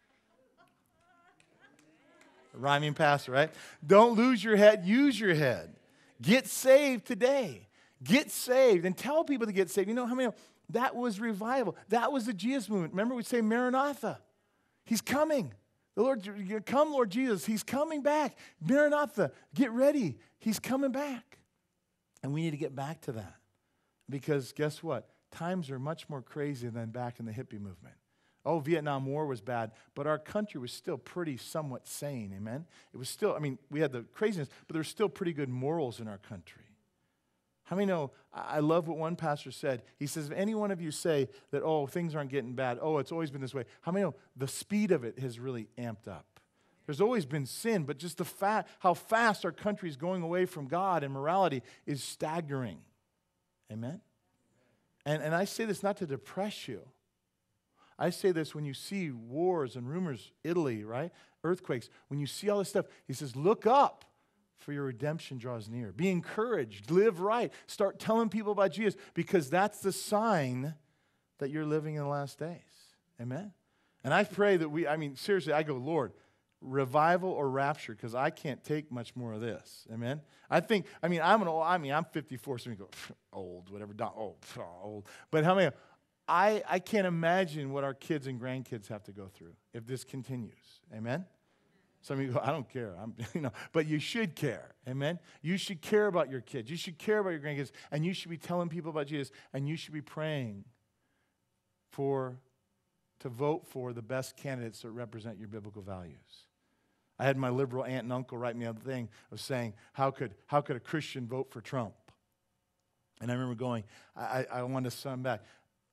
Speaker 1: Rhyming pastor, right? Don't lose your head, use your head. Get saved today. Get saved and tell people to get saved. You know how many? That was revival. That was the Jesus movement. Remember, we say Maranatha. He's coming. The Lord, come, Lord Jesus. He's coming back. Maranatha. Get ready. He's coming back. And we need to get back to that. Because guess what? Times are much more crazy than back in the hippie movement. Oh, Vietnam War was bad, but our country was still pretty somewhat sane, amen? It was still, I mean, we had the craziness, but there were still pretty good morals in our country. How many know, I love what one pastor said. He says, if any one of you say that, oh, things aren't getting bad, oh, it's always been this way, how many know the speed of it has really amped up? There's always been sin, but just the fa- how fast our country is going away from God and morality is staggering. Amen? And, and I say this not to depress you. I say this when you see wars and rumors, Italy, right? Earthquakes. When you see all this stuff, he says, look up, for your redemption draws near. Be encouraged. Live right. Start telling people about Jesus, because that's the sign that you're living in the last days. Amen? And I pray that we, I mean, seriously, I go, Lord, revival or rapture, because I can't take much more of this. Amen? I think, I mean, I'm an old, I mean, I'm fifty-four, so we go, old, whatever, old, old. But how many? I, I can't imagine what our kids and grandkids have to go through if this continues. Amen? Some of you go, I don't care. I'm, you know, but you should care. Amen? You should care about your kids. You should care about your grandkids. And you should be telling people about Jesus. And you should be praying for, to vote for the best candidates that represent your biblical values. I had my liberal aunt and uncle write me a thing of saying, how could, how could a Christian vote for Trump? And I remember going, I, I wanted to send back.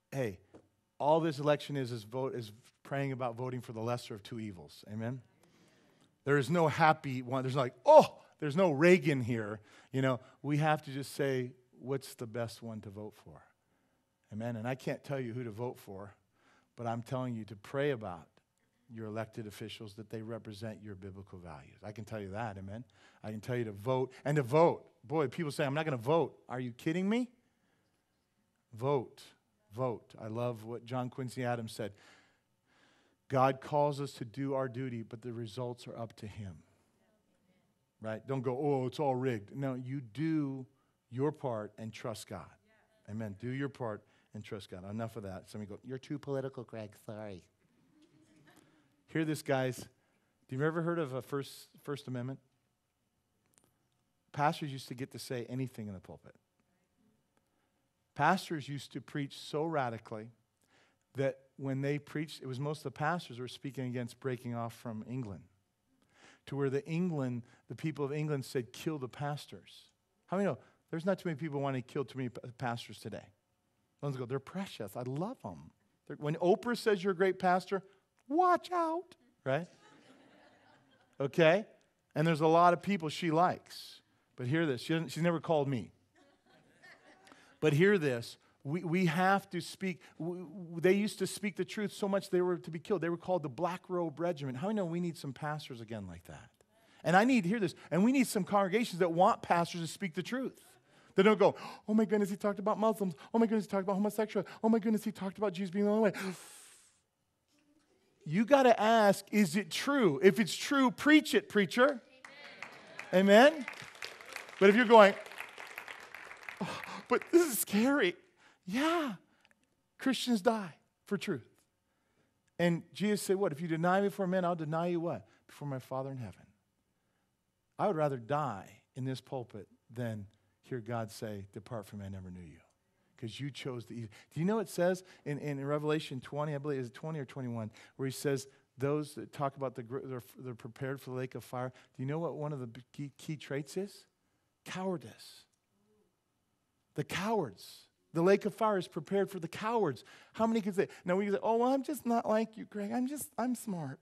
Speaker 1: hey, all this election is is, vote, is praying about voting for the lesser of two evils. Amen? There is no happy one. There's like, oh, there's no Reagan here. You know, we have to just say, what's the best one to vote for? Amen? And I can't tell you who to vote for, but I'm telling you to pray about your elected officials, that they represent your biblical values. I can tell you that, amen? I can tell you to vote, and to vote. Boy, people say, I'm not going to vote. Are you kidding me? Vote. Vote. I love what John Quincy Adams said. God calls us to do our duty, but the results are up to him. Right? Don't go, oh, it's all rigged. No, you do your part and trust God. Amen. Do your part and trust God. Enough of that. Somebody go, you're too political, Greg. Sorry. Hear this, guys. Do you ever heard of a First, First Amendment? Pastors used to get to say anything in the pulpit. Pastors used to preach so radically that when they preached, it was most of the pastors were speaking against breaking off from England. To where the England, the people of England said, kill the pastors. How many know there's not too many people wanting to kill too many pastors today? Ones go, they're precious. I love them. They're, when Oprah says you're a great pastor, watch out, right? Okay? And there's a lot of people she likes. But hear this. She doesn't, she's never called me. But hear this. We, we have to speak. We, they used to speak the truth so much they were to be killed. They were called the Black Robe Regiment. How many know we need some pastors again like that? And I need to hear this. And we need some congregations that want pastors to speak the truth. They don't go, oh my goodness, he talked about Muslims. Oh my goodness, he talked about homosexuality. Oh my goodness, he talked about Jesus being the only way. You got to ask, is it true? If it's true, preach it, preacher. Amen? Amen? But if you're going, oh, but this is scary. Yeah. Christians die for truth. And Jesus said, what? If you deny me before men, I'll deny you what? Before my Father in heaven. I would rather die in this pulpit than hear God say, depart from me, I never knew you. Because you chose the evil. Do you know it says in, in Revelation twenty, I believe, is it twenty or twenty-one, where he says, those that talk about the they're, they're prepared for the lake of fire. Do you know what one of the key, key traits is? Cowardice. The cowards. The lake of fire is prepared for the cowards. How many can say, now we can say, oh, well, I'm just not like you, Greg. I'm just, I'm smart.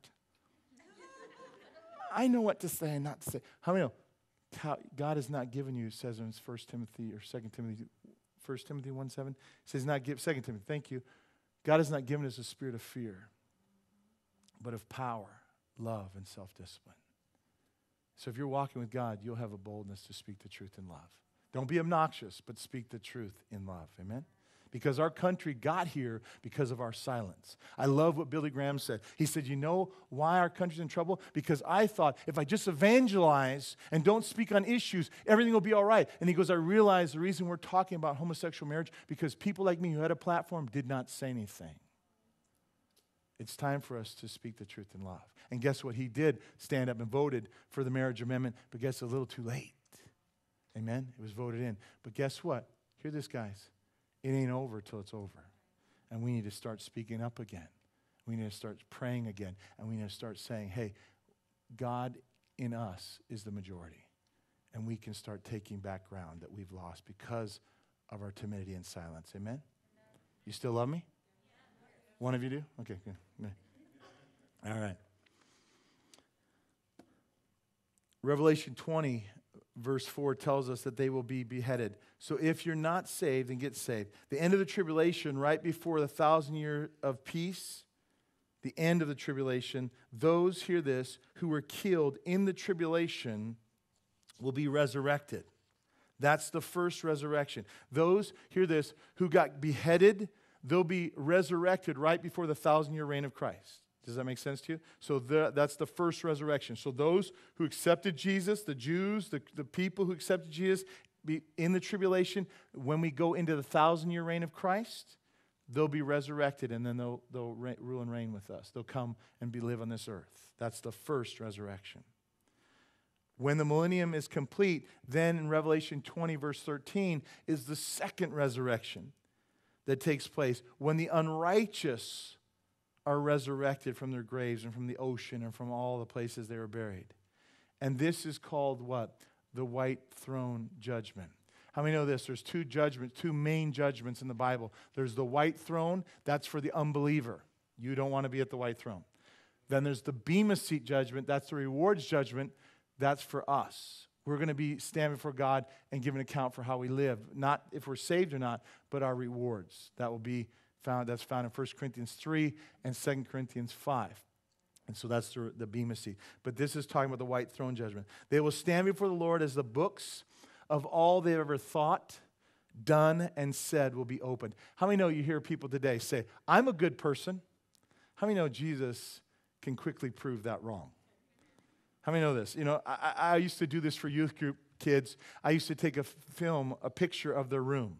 Speaker 1: I know what to say and not to say. How many know? God has not given you, it says in First Timothy or Second Timothy, First Timothy one seven, it says not give, Second Timothy, thank you. God has not given us a spirit of fear, but of power, love, and self-discipline. So if you're walking with God, you'll have a boldness to speak the truth in love. Don't be obnoxious, but speak the truth in love. Amen? Because our country got here because of our silence. I love what Billy Graham said. He said, you know why our country's in trouble? Because I thought if I just evangelize and don't speak on issues, everything will be all right. And he goes, I realize the reason we're talking about homosexual marriage because people like me who had a platform did not say anything. It's time for us to speak the truth in love. And guess what? He did stand up and voted for the marriage amendment, but guess a little too late. Amen? It was voted in. But guess what? Hear this, guys. It ain't over till it's over. And we need to start speaking up again. We need to start praying again. And we need to start saying, hey, God in us is the majority. And we can start taking back ground that we've lost because of our timidity and silence. Amen? Amen. You still love me? Yeah. One of you do? Okay, good. Yeah. All right. Revelation twenty, verse four tells us that they will be beheaded. So if you're not saved, then get saved. The end of the tribulation, right before the thousand year of peace, the end of the tribulation, those, hear this, who were killed in the tribulation will be resurrected. That's the first resurrection. Those, hear this, who got beheaded, they'll be resurrected right before the thousand year reign of Christ. Does that make sense to you? So the, that's the first resurrection. So those who accepted Jesus, the Jews, the, the people who accepted Jesus be in the tribulation, when we go into the thousand-year reign of Christ, they'll be resurrected, and then they'll, they'll re- rule and reign with us. They'll come and be live on this earth. That's the first resurrection. When the millennium is complete, then in Revelation twenty, verse thirteen, is the second resurrection that takes place when the unrighteous are resurrected from their graves and from the ocean and from all the places they were buried. And this is called what? The white throne judgment. How many know this? There's two judgments, two main judgments in the Bible. There's the white throne. That's for the unbeliever. You don't want to be at the white throne. Then there's the Bema seat judgment. That's the rewards judgment. That's for us. We're going to be standing before God and give an account for how we live. Not if we're saved or not, but our rewards. That will be found, that's found in First Corinthians three and Second Corinthians five. And so that's the, the Bema seat. But this is talking about the white throne judgment. They will stand before the Lord as the books of all they've ever thought, done, and said will be opened. How many know you hear people today say, I'm a good person? How many know Jesus can quickly prove that wrong? How many know this? You know, I, I used to do this for youth group kids. I used to take a film, a picture of their room.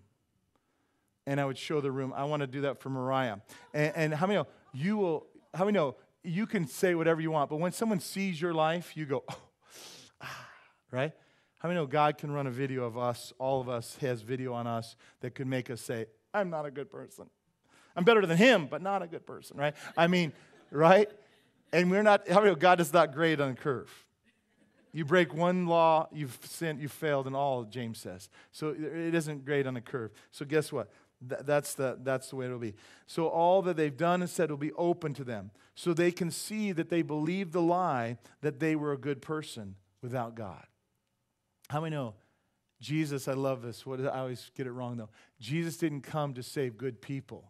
Speaker 1: And I would show the room. I want to do that for Mariah. And, and how many know you will, how many know you can say whatever you want, but when someone sees your life, you go, oh, ah, right? How many know God can run a video of us, all of us, has video on us that could make us say, I'm not a good person. I'm better than him, but not a good person, right? I mean, right? And we're not, how many know God is not grade on a curve? You break one law, you've sinned, you've failed in all, James says. So it isn't grade on a curve. So guess what? Th- that's, the, that's the way it'll be. So all that they've done and said will be open to them. So they can see that they believed the lie that they were a good person without God. How many know Jesus, I love this. What, I always get it wrong though. Jesus didn't come to save good people.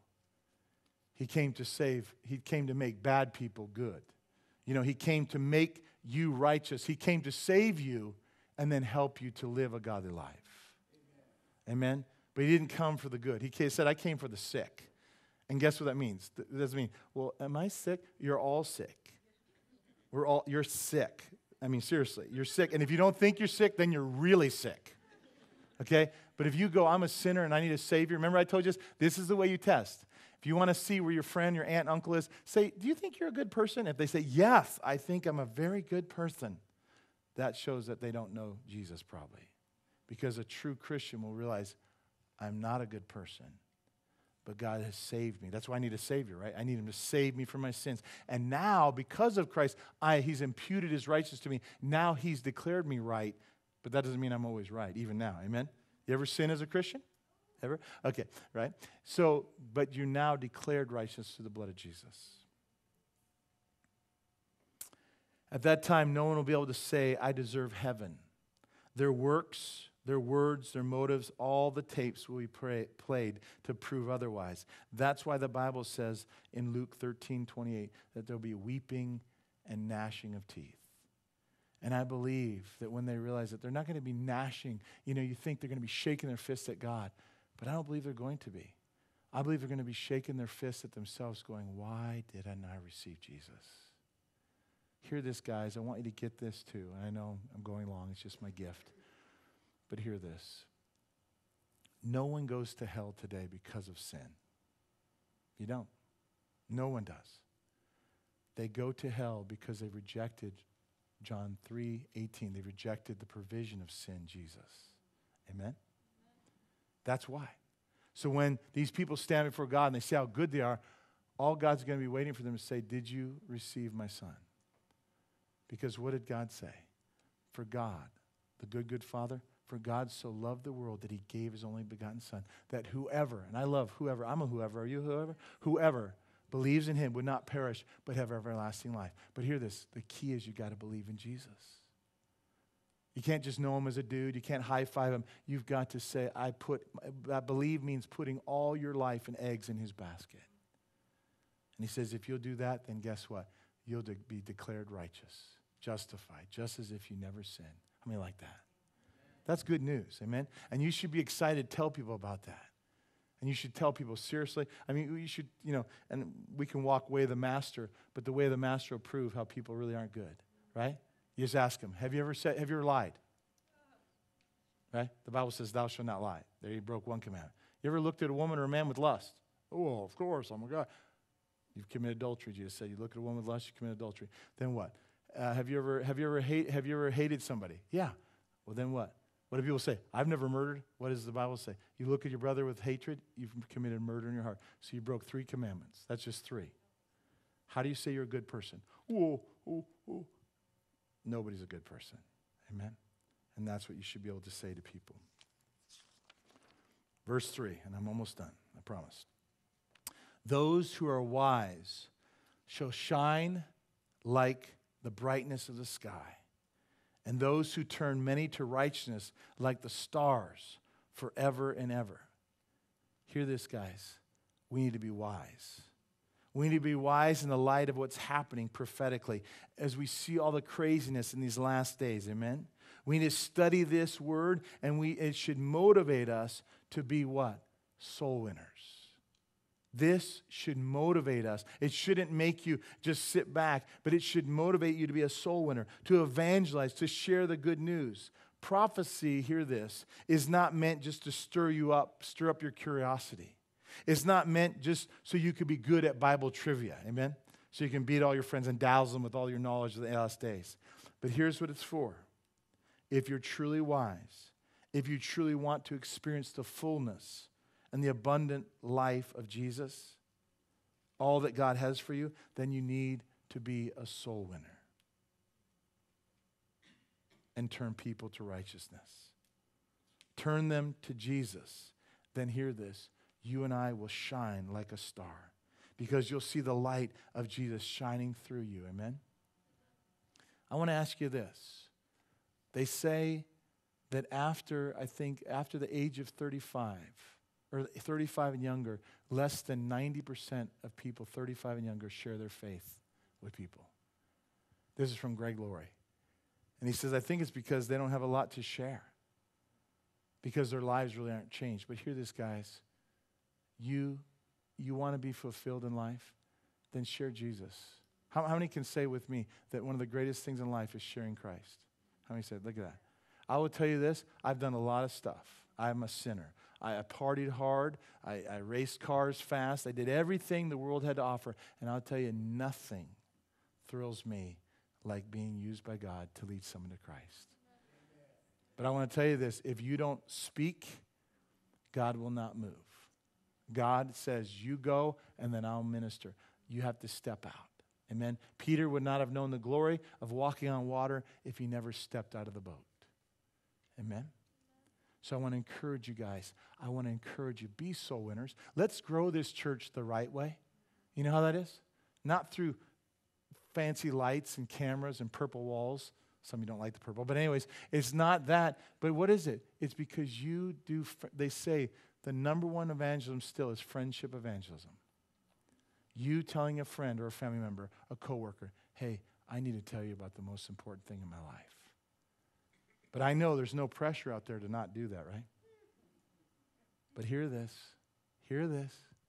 Speaker 1: He came to save, he came to make bad people good. You know, he came to make you righteous. He came to save you and then help you to live a godly life. Amen? Amen? But he didn't come for the good. He said, I came for the sick. And guess what that means? It doesn't mean, well, am I sick? You're all sick. We're all, you're sick. I mean, seriously, you're sick. And if you don't think you're sick, then you're really sick. Okay? But if you go, I'm a sinner and I need a Savior. Remember I told you this? This is the way you test. If you want to see where your friend, your aunt, and uncle is, say, do you think you're a good person? If they say, yes, I think I'm a very good person, that shows that they don't know Jesus probably. Because a true Christian will realize, I'm not a good person, but God has saved me. That's why I need a Savior, right? I need him to save me from my sins. And now, because of Christ, I, he's imputed his righteousness to me. Now he's declared me right, but that doesn't mean I'm always right, even now. Amen? You ever sin as a Christian? Ever? Okay, right? So, but you're now declared righteous through the blood of Jesus. At that time, no one will be able to say, I deserve heaven. Their works, their words, their motives, all the tapes will be pray, played to prove otherwise. That's why the Bible says in Luke thirteen twenty-eight that there'll be weeping and gnashing of teeth. And I believe that when they realize that they're not going to be gnashing, you know, you think they're going to be shaking their fists at God. But I don't believe they're going to be. I believe they're going to be shaking their fists at themselves going, why did I not receive Jesus? Hear this, guys. I want you to get this too. I know I'm going long. It's just my gift. But hear this. No one goes to hell today because of sin. You don't. No one does. They go to hell because they rejected John three eighteen. They rejected the provision of sin, Jesus. Amen? That's why. So when these people stand before God and they see how good they are, all God's going to be waiting for them to say, did you receive my son? Because what did God say? For God, the good, good Father, for God so loved the world that he gave his only begotten son, that whoever, and I love whoever, I'm a whoever, are you whoever? Whoever believes in him would not perish, but have everlasting life. But hear this, the key is you got to believe in Jesus. You can't just know him as a dude. You can't high-five him. You've got to say, I put, I believe means putting all your life and eggs in his basket. And he says, if you'll do that, then guess what? You'll de- be declared righteous, justified, just as if you never sinned. How many like that? That's good news, amen? And you should be excited to tell people about that. And you should tell people seriously. I mean, you should, you know, and we can walk way of the master, but the way of the master will prove how people really aren't good, right? You just ask them, have you ever said, have you ever lied? Right? The Bible says, thou shalt not lie. There you broke one commandment. You ever looked at a woman or a man with lust? Oh, of course, oh my God. You've committed adultery, Jesus said. You look at a woman with lust, you commit adultery. Then what? Uh, have you ever have you ever hate have you ever hated somebody? Yeah. Well, then what? What do people say? I've never murdered. What does the Bible say? You look at your brother with hatred, you've committed murder in your heart. So you broke three commandments. That's just three. How do you say you're a good person? Oh, oh, oh. Nobody's a good person. Amen? And that's what you should be able to say to people. Verse three, and I'm almost done, I promise. Those who are wise shall shine like the brightness of the sky, and those who turn many to righteousness like the stars forever and ever. Hear this, guys. We need to be wise. We need to be wise in the light of what's happening prophetically as we see all the craziness in these last days. Amen? We need to study this word, and we it should motivate us to be what? Soul winners. This should motivate us. It shouldn't make you just sit back, but it should motivate you to be a soul winner, to evangelize, to share the good news. Prophecy, hear this, is not meant just to stir you up, stir up your curiosity. It's not meant just so you could be good at Bible trivia, amen? So you can beat all your friends and dazzle them with all your knowledge of the last days. But here's what it's for. If you're truly wise, if you truly want to experience the fullness and the abundant life of Jesus, all that God has for you, then you need to be a soul winner and turn people to righteousness. Turn them to Jesus. Then hear this. You and I will shine like a star because you'll see the light of Jesus shining through you. Amen? I want to ask you this. They say that after, I think, after the age of thirty-five, or thirty-five and younger, less than ninety percent of people thirty-five and younger share their faith with people. This is from Greg Laurie. And he says, I think it's because they don't have a lot to share. Because their lives really aren't changed. But hear this, guys. You, you want to be fulfilled in life? Then share Jesus. How, how many can say with me that one of the greatest things in life is sharing Christ? How many said, look at that. I will tell you this. I've done a lot of stuff. I'm a sinner. I, I partied hard. I, I raced cars fast. I did everything the world had to offer. And I'll tell you, nothing thrills me like being used by God to lead someone to Christ. But I want to tell you this. If you don't speak, God will not move. God says, you go, and then I'll minister. You have to step out. Amen. Peter would not have known the glory of walking on water if he never stepped out of the boat. Amen. So I want to encourage you guys. I want to encourage you. Be soul winners. Let's grow this church the right way. You know how that is? Not through fancy lights and cameras and purple walls. Some of you don't like the purple. But anyways, it's not that. But what is it? It's because you do, they say the number one evangelism still is friendship evangelism. You telling a friend or a family member, a coworker, hey, I need to tell you about the most important thing in my life. But I know there's no pressure out there to not do that, right? But hear this. Hear this.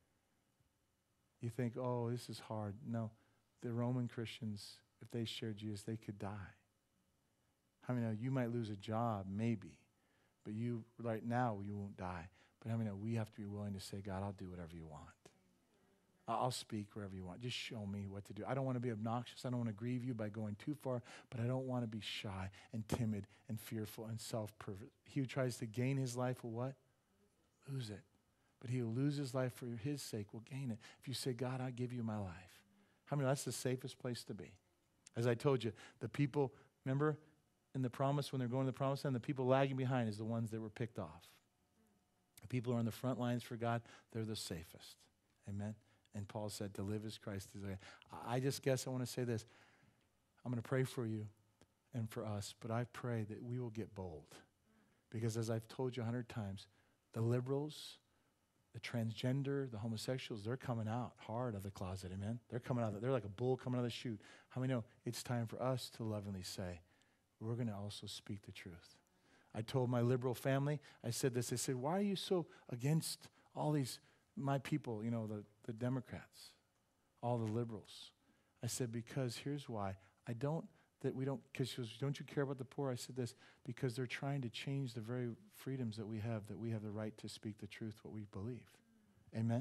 Speaker 1: You think, oh, this is hard. No, the Roman Christians, if they shared Jesus, they could die. How many know you might lose a job, maybe, but you, right now, you won't die. But how many know we have to be willing to say, God, I'll do whatever you want. I'll speak wherever you want. Just show me what to do. I don't want to be obnoxious. I don't want to grieve you by going too far, but I don't want to be shy and timid and fearful and self-perfect. He who tries to gain his life will what? Lose it. But he who loses his life for his sake will gain it. If you say, God, I give you my life. How many know that's the safest place to be? As I told you, the people, remember in the promise, when they're going to the promised land, the people lagging behind is the ones that were picked off. The people who are on the front lines for God, they're the safest. Amen? And Paul said, to live as Christ is. I just guess I want to say this. I'm going to pray for you and for us, but I pray that we will get bold. Because as I've told you a hundred times, the liberals, the transgender, the homosexuals, they're coming out hard of the closet, amen? They're coming out, they're like a bull coming out of the chute. How many know it's time for us to lovingly say, we're going to also speak the truth. I told my liberal family, I said this, they said, why are you so against all these, my people, you know, the, the Democrats, all the liberals? I said, because here's why. I don't, that we don't, because she goes, don't you care about the poor? I said this, because they're trying to change the very freedoms that we have, that we have the right to speak the truth, what we believe. Amen?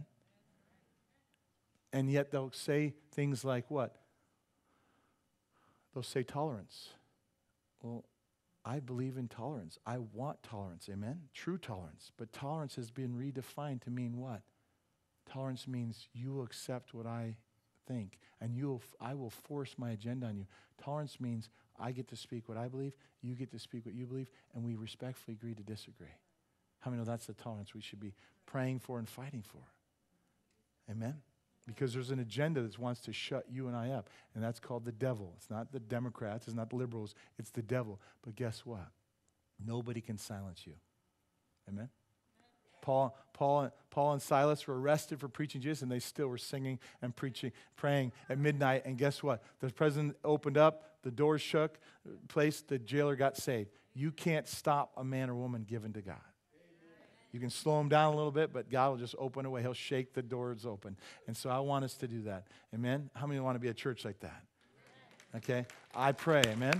Speaker 1: And yet they'll say things like what? They'll say tolerance. Well, I believe in tolerance. I want tolerance, amen? True tolerance. But tolerance has been redefined to mean what? Tolerance means you will accept what I think, and you will, I will force my agenda on you. Tolerance means I get to speak what I believe, you get to speak what you believe, and we respectfully agree to disagree. How many know that's the tolerance we should be praying for and fighting for? Amen? Because there's an agenda that wants to shut you and I up, and that's called the devil. It's not the Democrats, it's not the liberals, it's the devil. But guess what? Nobody can silence you. Amen? Paul, Paul, Paul and Silas were arrested for preaching Jesus, and they still were singing and preaching, praying at midnight. And guess what? The president opened up, the doors shook, place, the jailer got saved. You can't stop a man or woman given to God. You can slow him down a little bit, but God will just open a way. He'll shake the doors open. And so I want us to do that. Amen? How many want to be a church like that? Okay? I pray. Amen?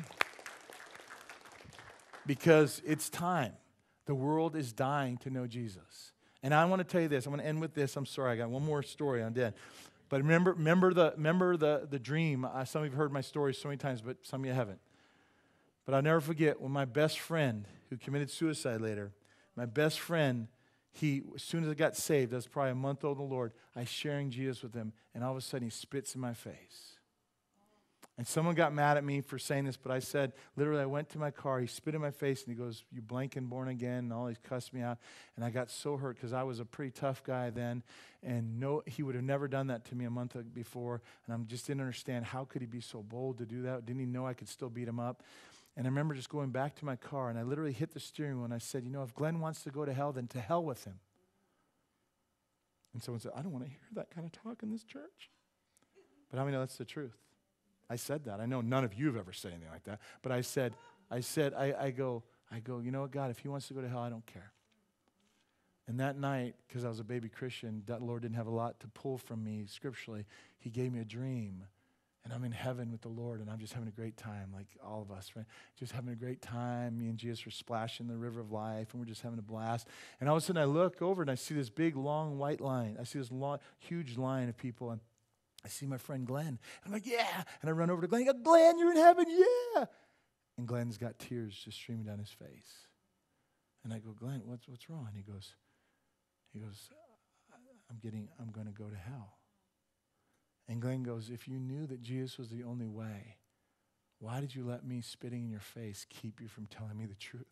Speaker 1: Because it's time. The world is dying to know Jesus. And I want to tell you this. I'm going to end with this. I'm sorry. I got one more story. I'm dead. But remember, remember the remember the, the dream. Uh, some of you have heard my story so many times, but some of you haven't. But I'll never forget when my best friend, who committed suicide later, my best friend, he, as soon as I got saved, I was probably a month old in the Lord, I was sharing Jesus with him, and all of a sudden he spits in my face. And someone got mad at me for saying this, but I said, literally, I went to my car, he spit in my face, and he goes, you blanking born again, and all, he cussed me out. And I got so hurt because I was a pretty tough guy then, and no, he would have never done that to me a month before, and I just didn't understand how could he be so bold to do that? Didn't he know I could still beat him up? And I remember just going back to my car, and I literally hit the steering wheel, and I said, you know, if Glenn wants to go to hell, then to hell with him. And someone said, I don't want to hear that kind of talk in this church. But how many know that's the truth? I said that. I know none of you have ever said anything like that. But I said, I said, I, I go, I go, you know what, God, if he wants to go to hell, I don't care. And that night, because I was a baby Christian, that Lord didn't have a lot to pull from me scripturally. He gave me a dream. And I'm in heaven with the Lord, and I'm just having a great time, like all of us, right? Just having a great time. Me and Jesus are splashing the river of life, and we're just having a blast. And all of a sudden, I look over, and I see this big, long, white line. I see this long, huge line of people, and I see my friend Glenn. And I'm like, yeah. And I run over to Glenn. I go, Glenn, you're in heaven, yeah. And Glenn's got tears just streaming down his face. And I go, Glenn, what's what's wrong? And he goes, he goes, I'm getting, I'm going to go to hell. And Glenn goes, if you knew that Jesus was the only way, why did you let me spitting in your face keep you from telling me the truth?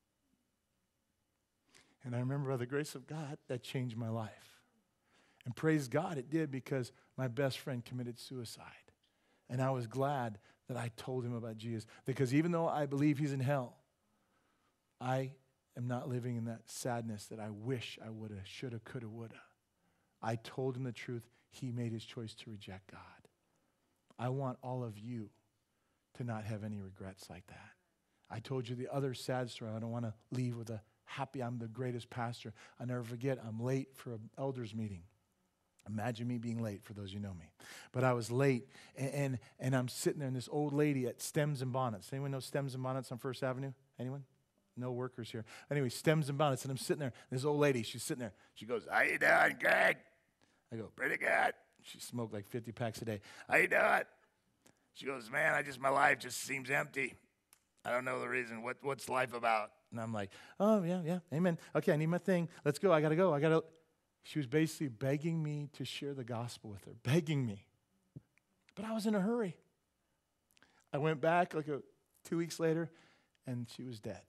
Speaker 1: And I remember by the grace of God, that changed my life. And praise God, it did, because my best friend committed suicide. And I was glad that I told him about Jesus. Because even though I believe he's in hell, I am not living in that sadness that I wish I would have, should have, could have, would have. I told him the truth. He made his choice to reject God. I want all of you to not have any regrets like that. I told you the other sad story. I don't want to leave with a happy, I'm the greatest pastor. I'll never forget, I'm late for an elders meeting. Imagine me being late, for those of you who know me. But I was late, and, and, and I'm sitting there, and this old lady at Stems and Bonnets. Anyone know Stems and Bonnets on First Avenue? Anyone? No workers here. Anyway, Stems and Bonnets, and I'm sitting there. This old lady, she's sitting there. She goes, how you doing, Greg? I go, pretty good. She smoked like fifty packs a day. How you doing? She goes, man, I just, my life just seems empty. I don't know the reason. What, what's life about? And I'm like, oh, yeah, yeah, amen. Okay, I need my thing. Let's go. I got to go. I got to. She was basically begging me to share the gospel with her, begging me. But I was in a hurry. I went back like a, two weeks later, and she was dead.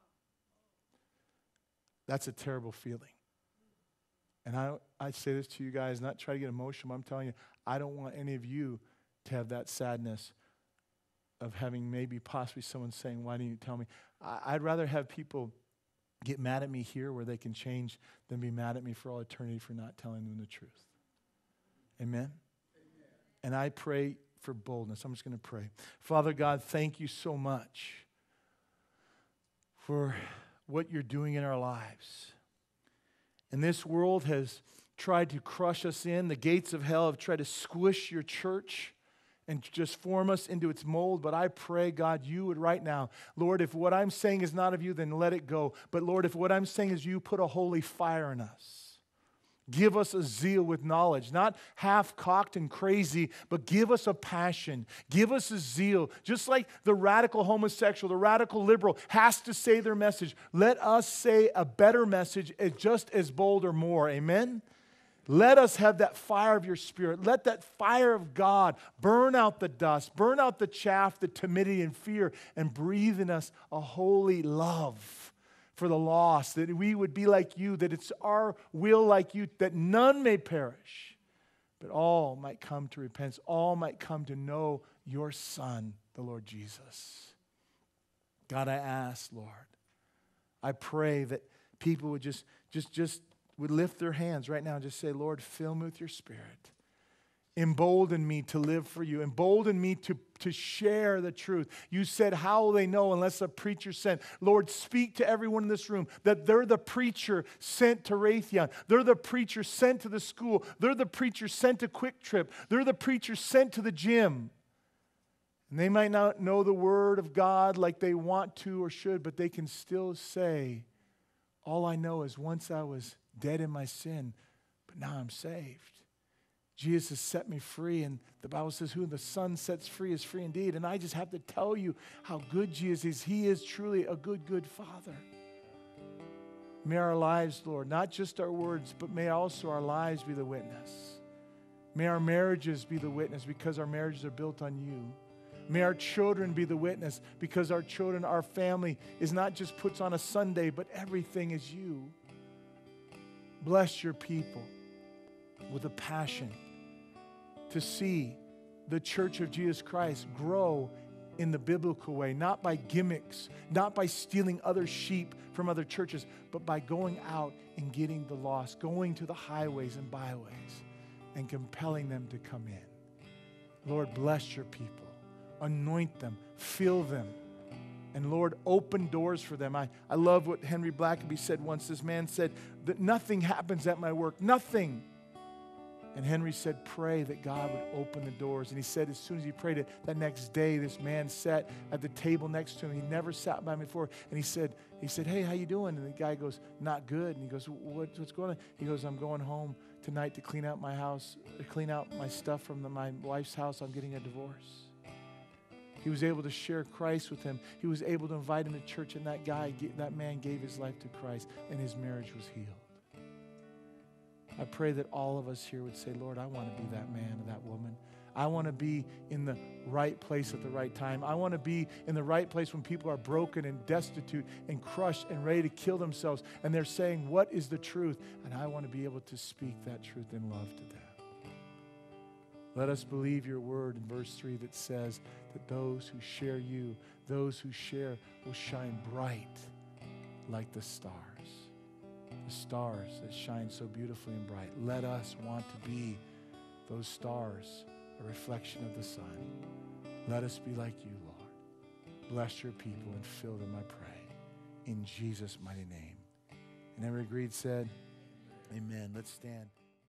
Speaker 1: That's a terrible feeling. And I, I say this to you guys, not try to get emotional, but I'm telling you, I don't want any of you to have that sadness of having maybe possibly someone saying, why didn't you tell me? I, I'd rather have people get mad at me here where they can change than be mad at me for all eternity for not telling them the truth. Amen? Amen. And I pray for boldness. I'm just going to pray. Father God, thank you so much for what you're doing in our lives. And this world has tried to crush us in. The gates of hell have tried to squish your church and just form us into its mold. But I pray, God, you would right now, Lord, if what I'm saying is not of you, then let it go. But Lord, if what I'm saying is you, put a holy fire in us. Give us a zeal with knowledge, not half-cocked and crazy, but give us a passion. Give us a zeal. Just like the radical homosexual, the radical liberal has to say their message. Let us say a better message, just as bold or more. Amen? Let us have that fire of your Spirit. Let that fire of God burn out the dust, burn out the chaff, the timidity and fear, and breathe in us a holy love
Speaker 2: for the lost, that we would be like you, that it's our will like you, that none may perish, but all might come to repentance, all might come to know your Son, the Lord Jesus. God, I ask, Lord, I pray that people would just, just, just would lift their hands right now and just say, Lord, fill me with your Spirit. Embolden me to live for you. Embolden me to, to share the truth. You said, how will they know unless a preacher sent? Lord, speak to everyone in this room that they're the preacher sent to Raytheon. They're the preacher sent to the school. They're the preacher sent to Quick Trip. They're the preacher sent to the gym. And they might not know the Word of God like they want to or should, but they can still say, all I know is once I was dead in my sin, but now I'm saved. Jesus has set me free, and the Bible says, who the Son sets free is free indeed. And I just have to tell you how good Jesus is. He is truly a good, good Father. May our lives, Lord, not just our words, but may also our lives be the witness. May our marriages be the witness because our marriages are built on you. May our children be the witness because our children, our family is not just puts on a Sunday, but everything is you. Bless your people with a passion to see the Church of Jesus Christ grow in the biblical way, not by gimmicks, not by stealing other sheep from other churches, but by going out and getting the lost, going to the highways and byways and compelling them to come in. Lord, bless your people. Anoint them, fill them, and Lord, open doors for them. I, I love what Henry Blackaby said once. This man said that nothing happens at my work, nothing. And Henry said, pray that God would open the doors. And he said as soon as he prayed it, that next day this man sat at the table next to him. He never sat by me before. And he said, he said, hey, how you doing? And the guy goes, not good. And he goes, what, what's going on? He goes, I'm going home tonight to clean out my house, to clean out my stuff from the, my wife's house. I'm getting a divorce. He was able to share Christ with him. He was able to invite him to church, and that guy, that man gave his life to Christ, and his marriage was healed. I pray that all of us here would say, Lord, I want to be that man or that woman. I want to be in the right place at the right time. I want to be in the right place when people are broken and destitute and crushed and ready to kill themselves, and they're saying, what is the truth? And I want to be able to speak that truth in love to them. Let us believe your word in verse three that says that those who share you, those who share will shine bright like the stars. The stars that shine so beautifully and bright. Let us want to be those stars, a reflection of the sun. Let us be like you, Lord. Bless your people and fill them, I pray. In Jesus' mighty name. And every agreed said, amen. Let's stand.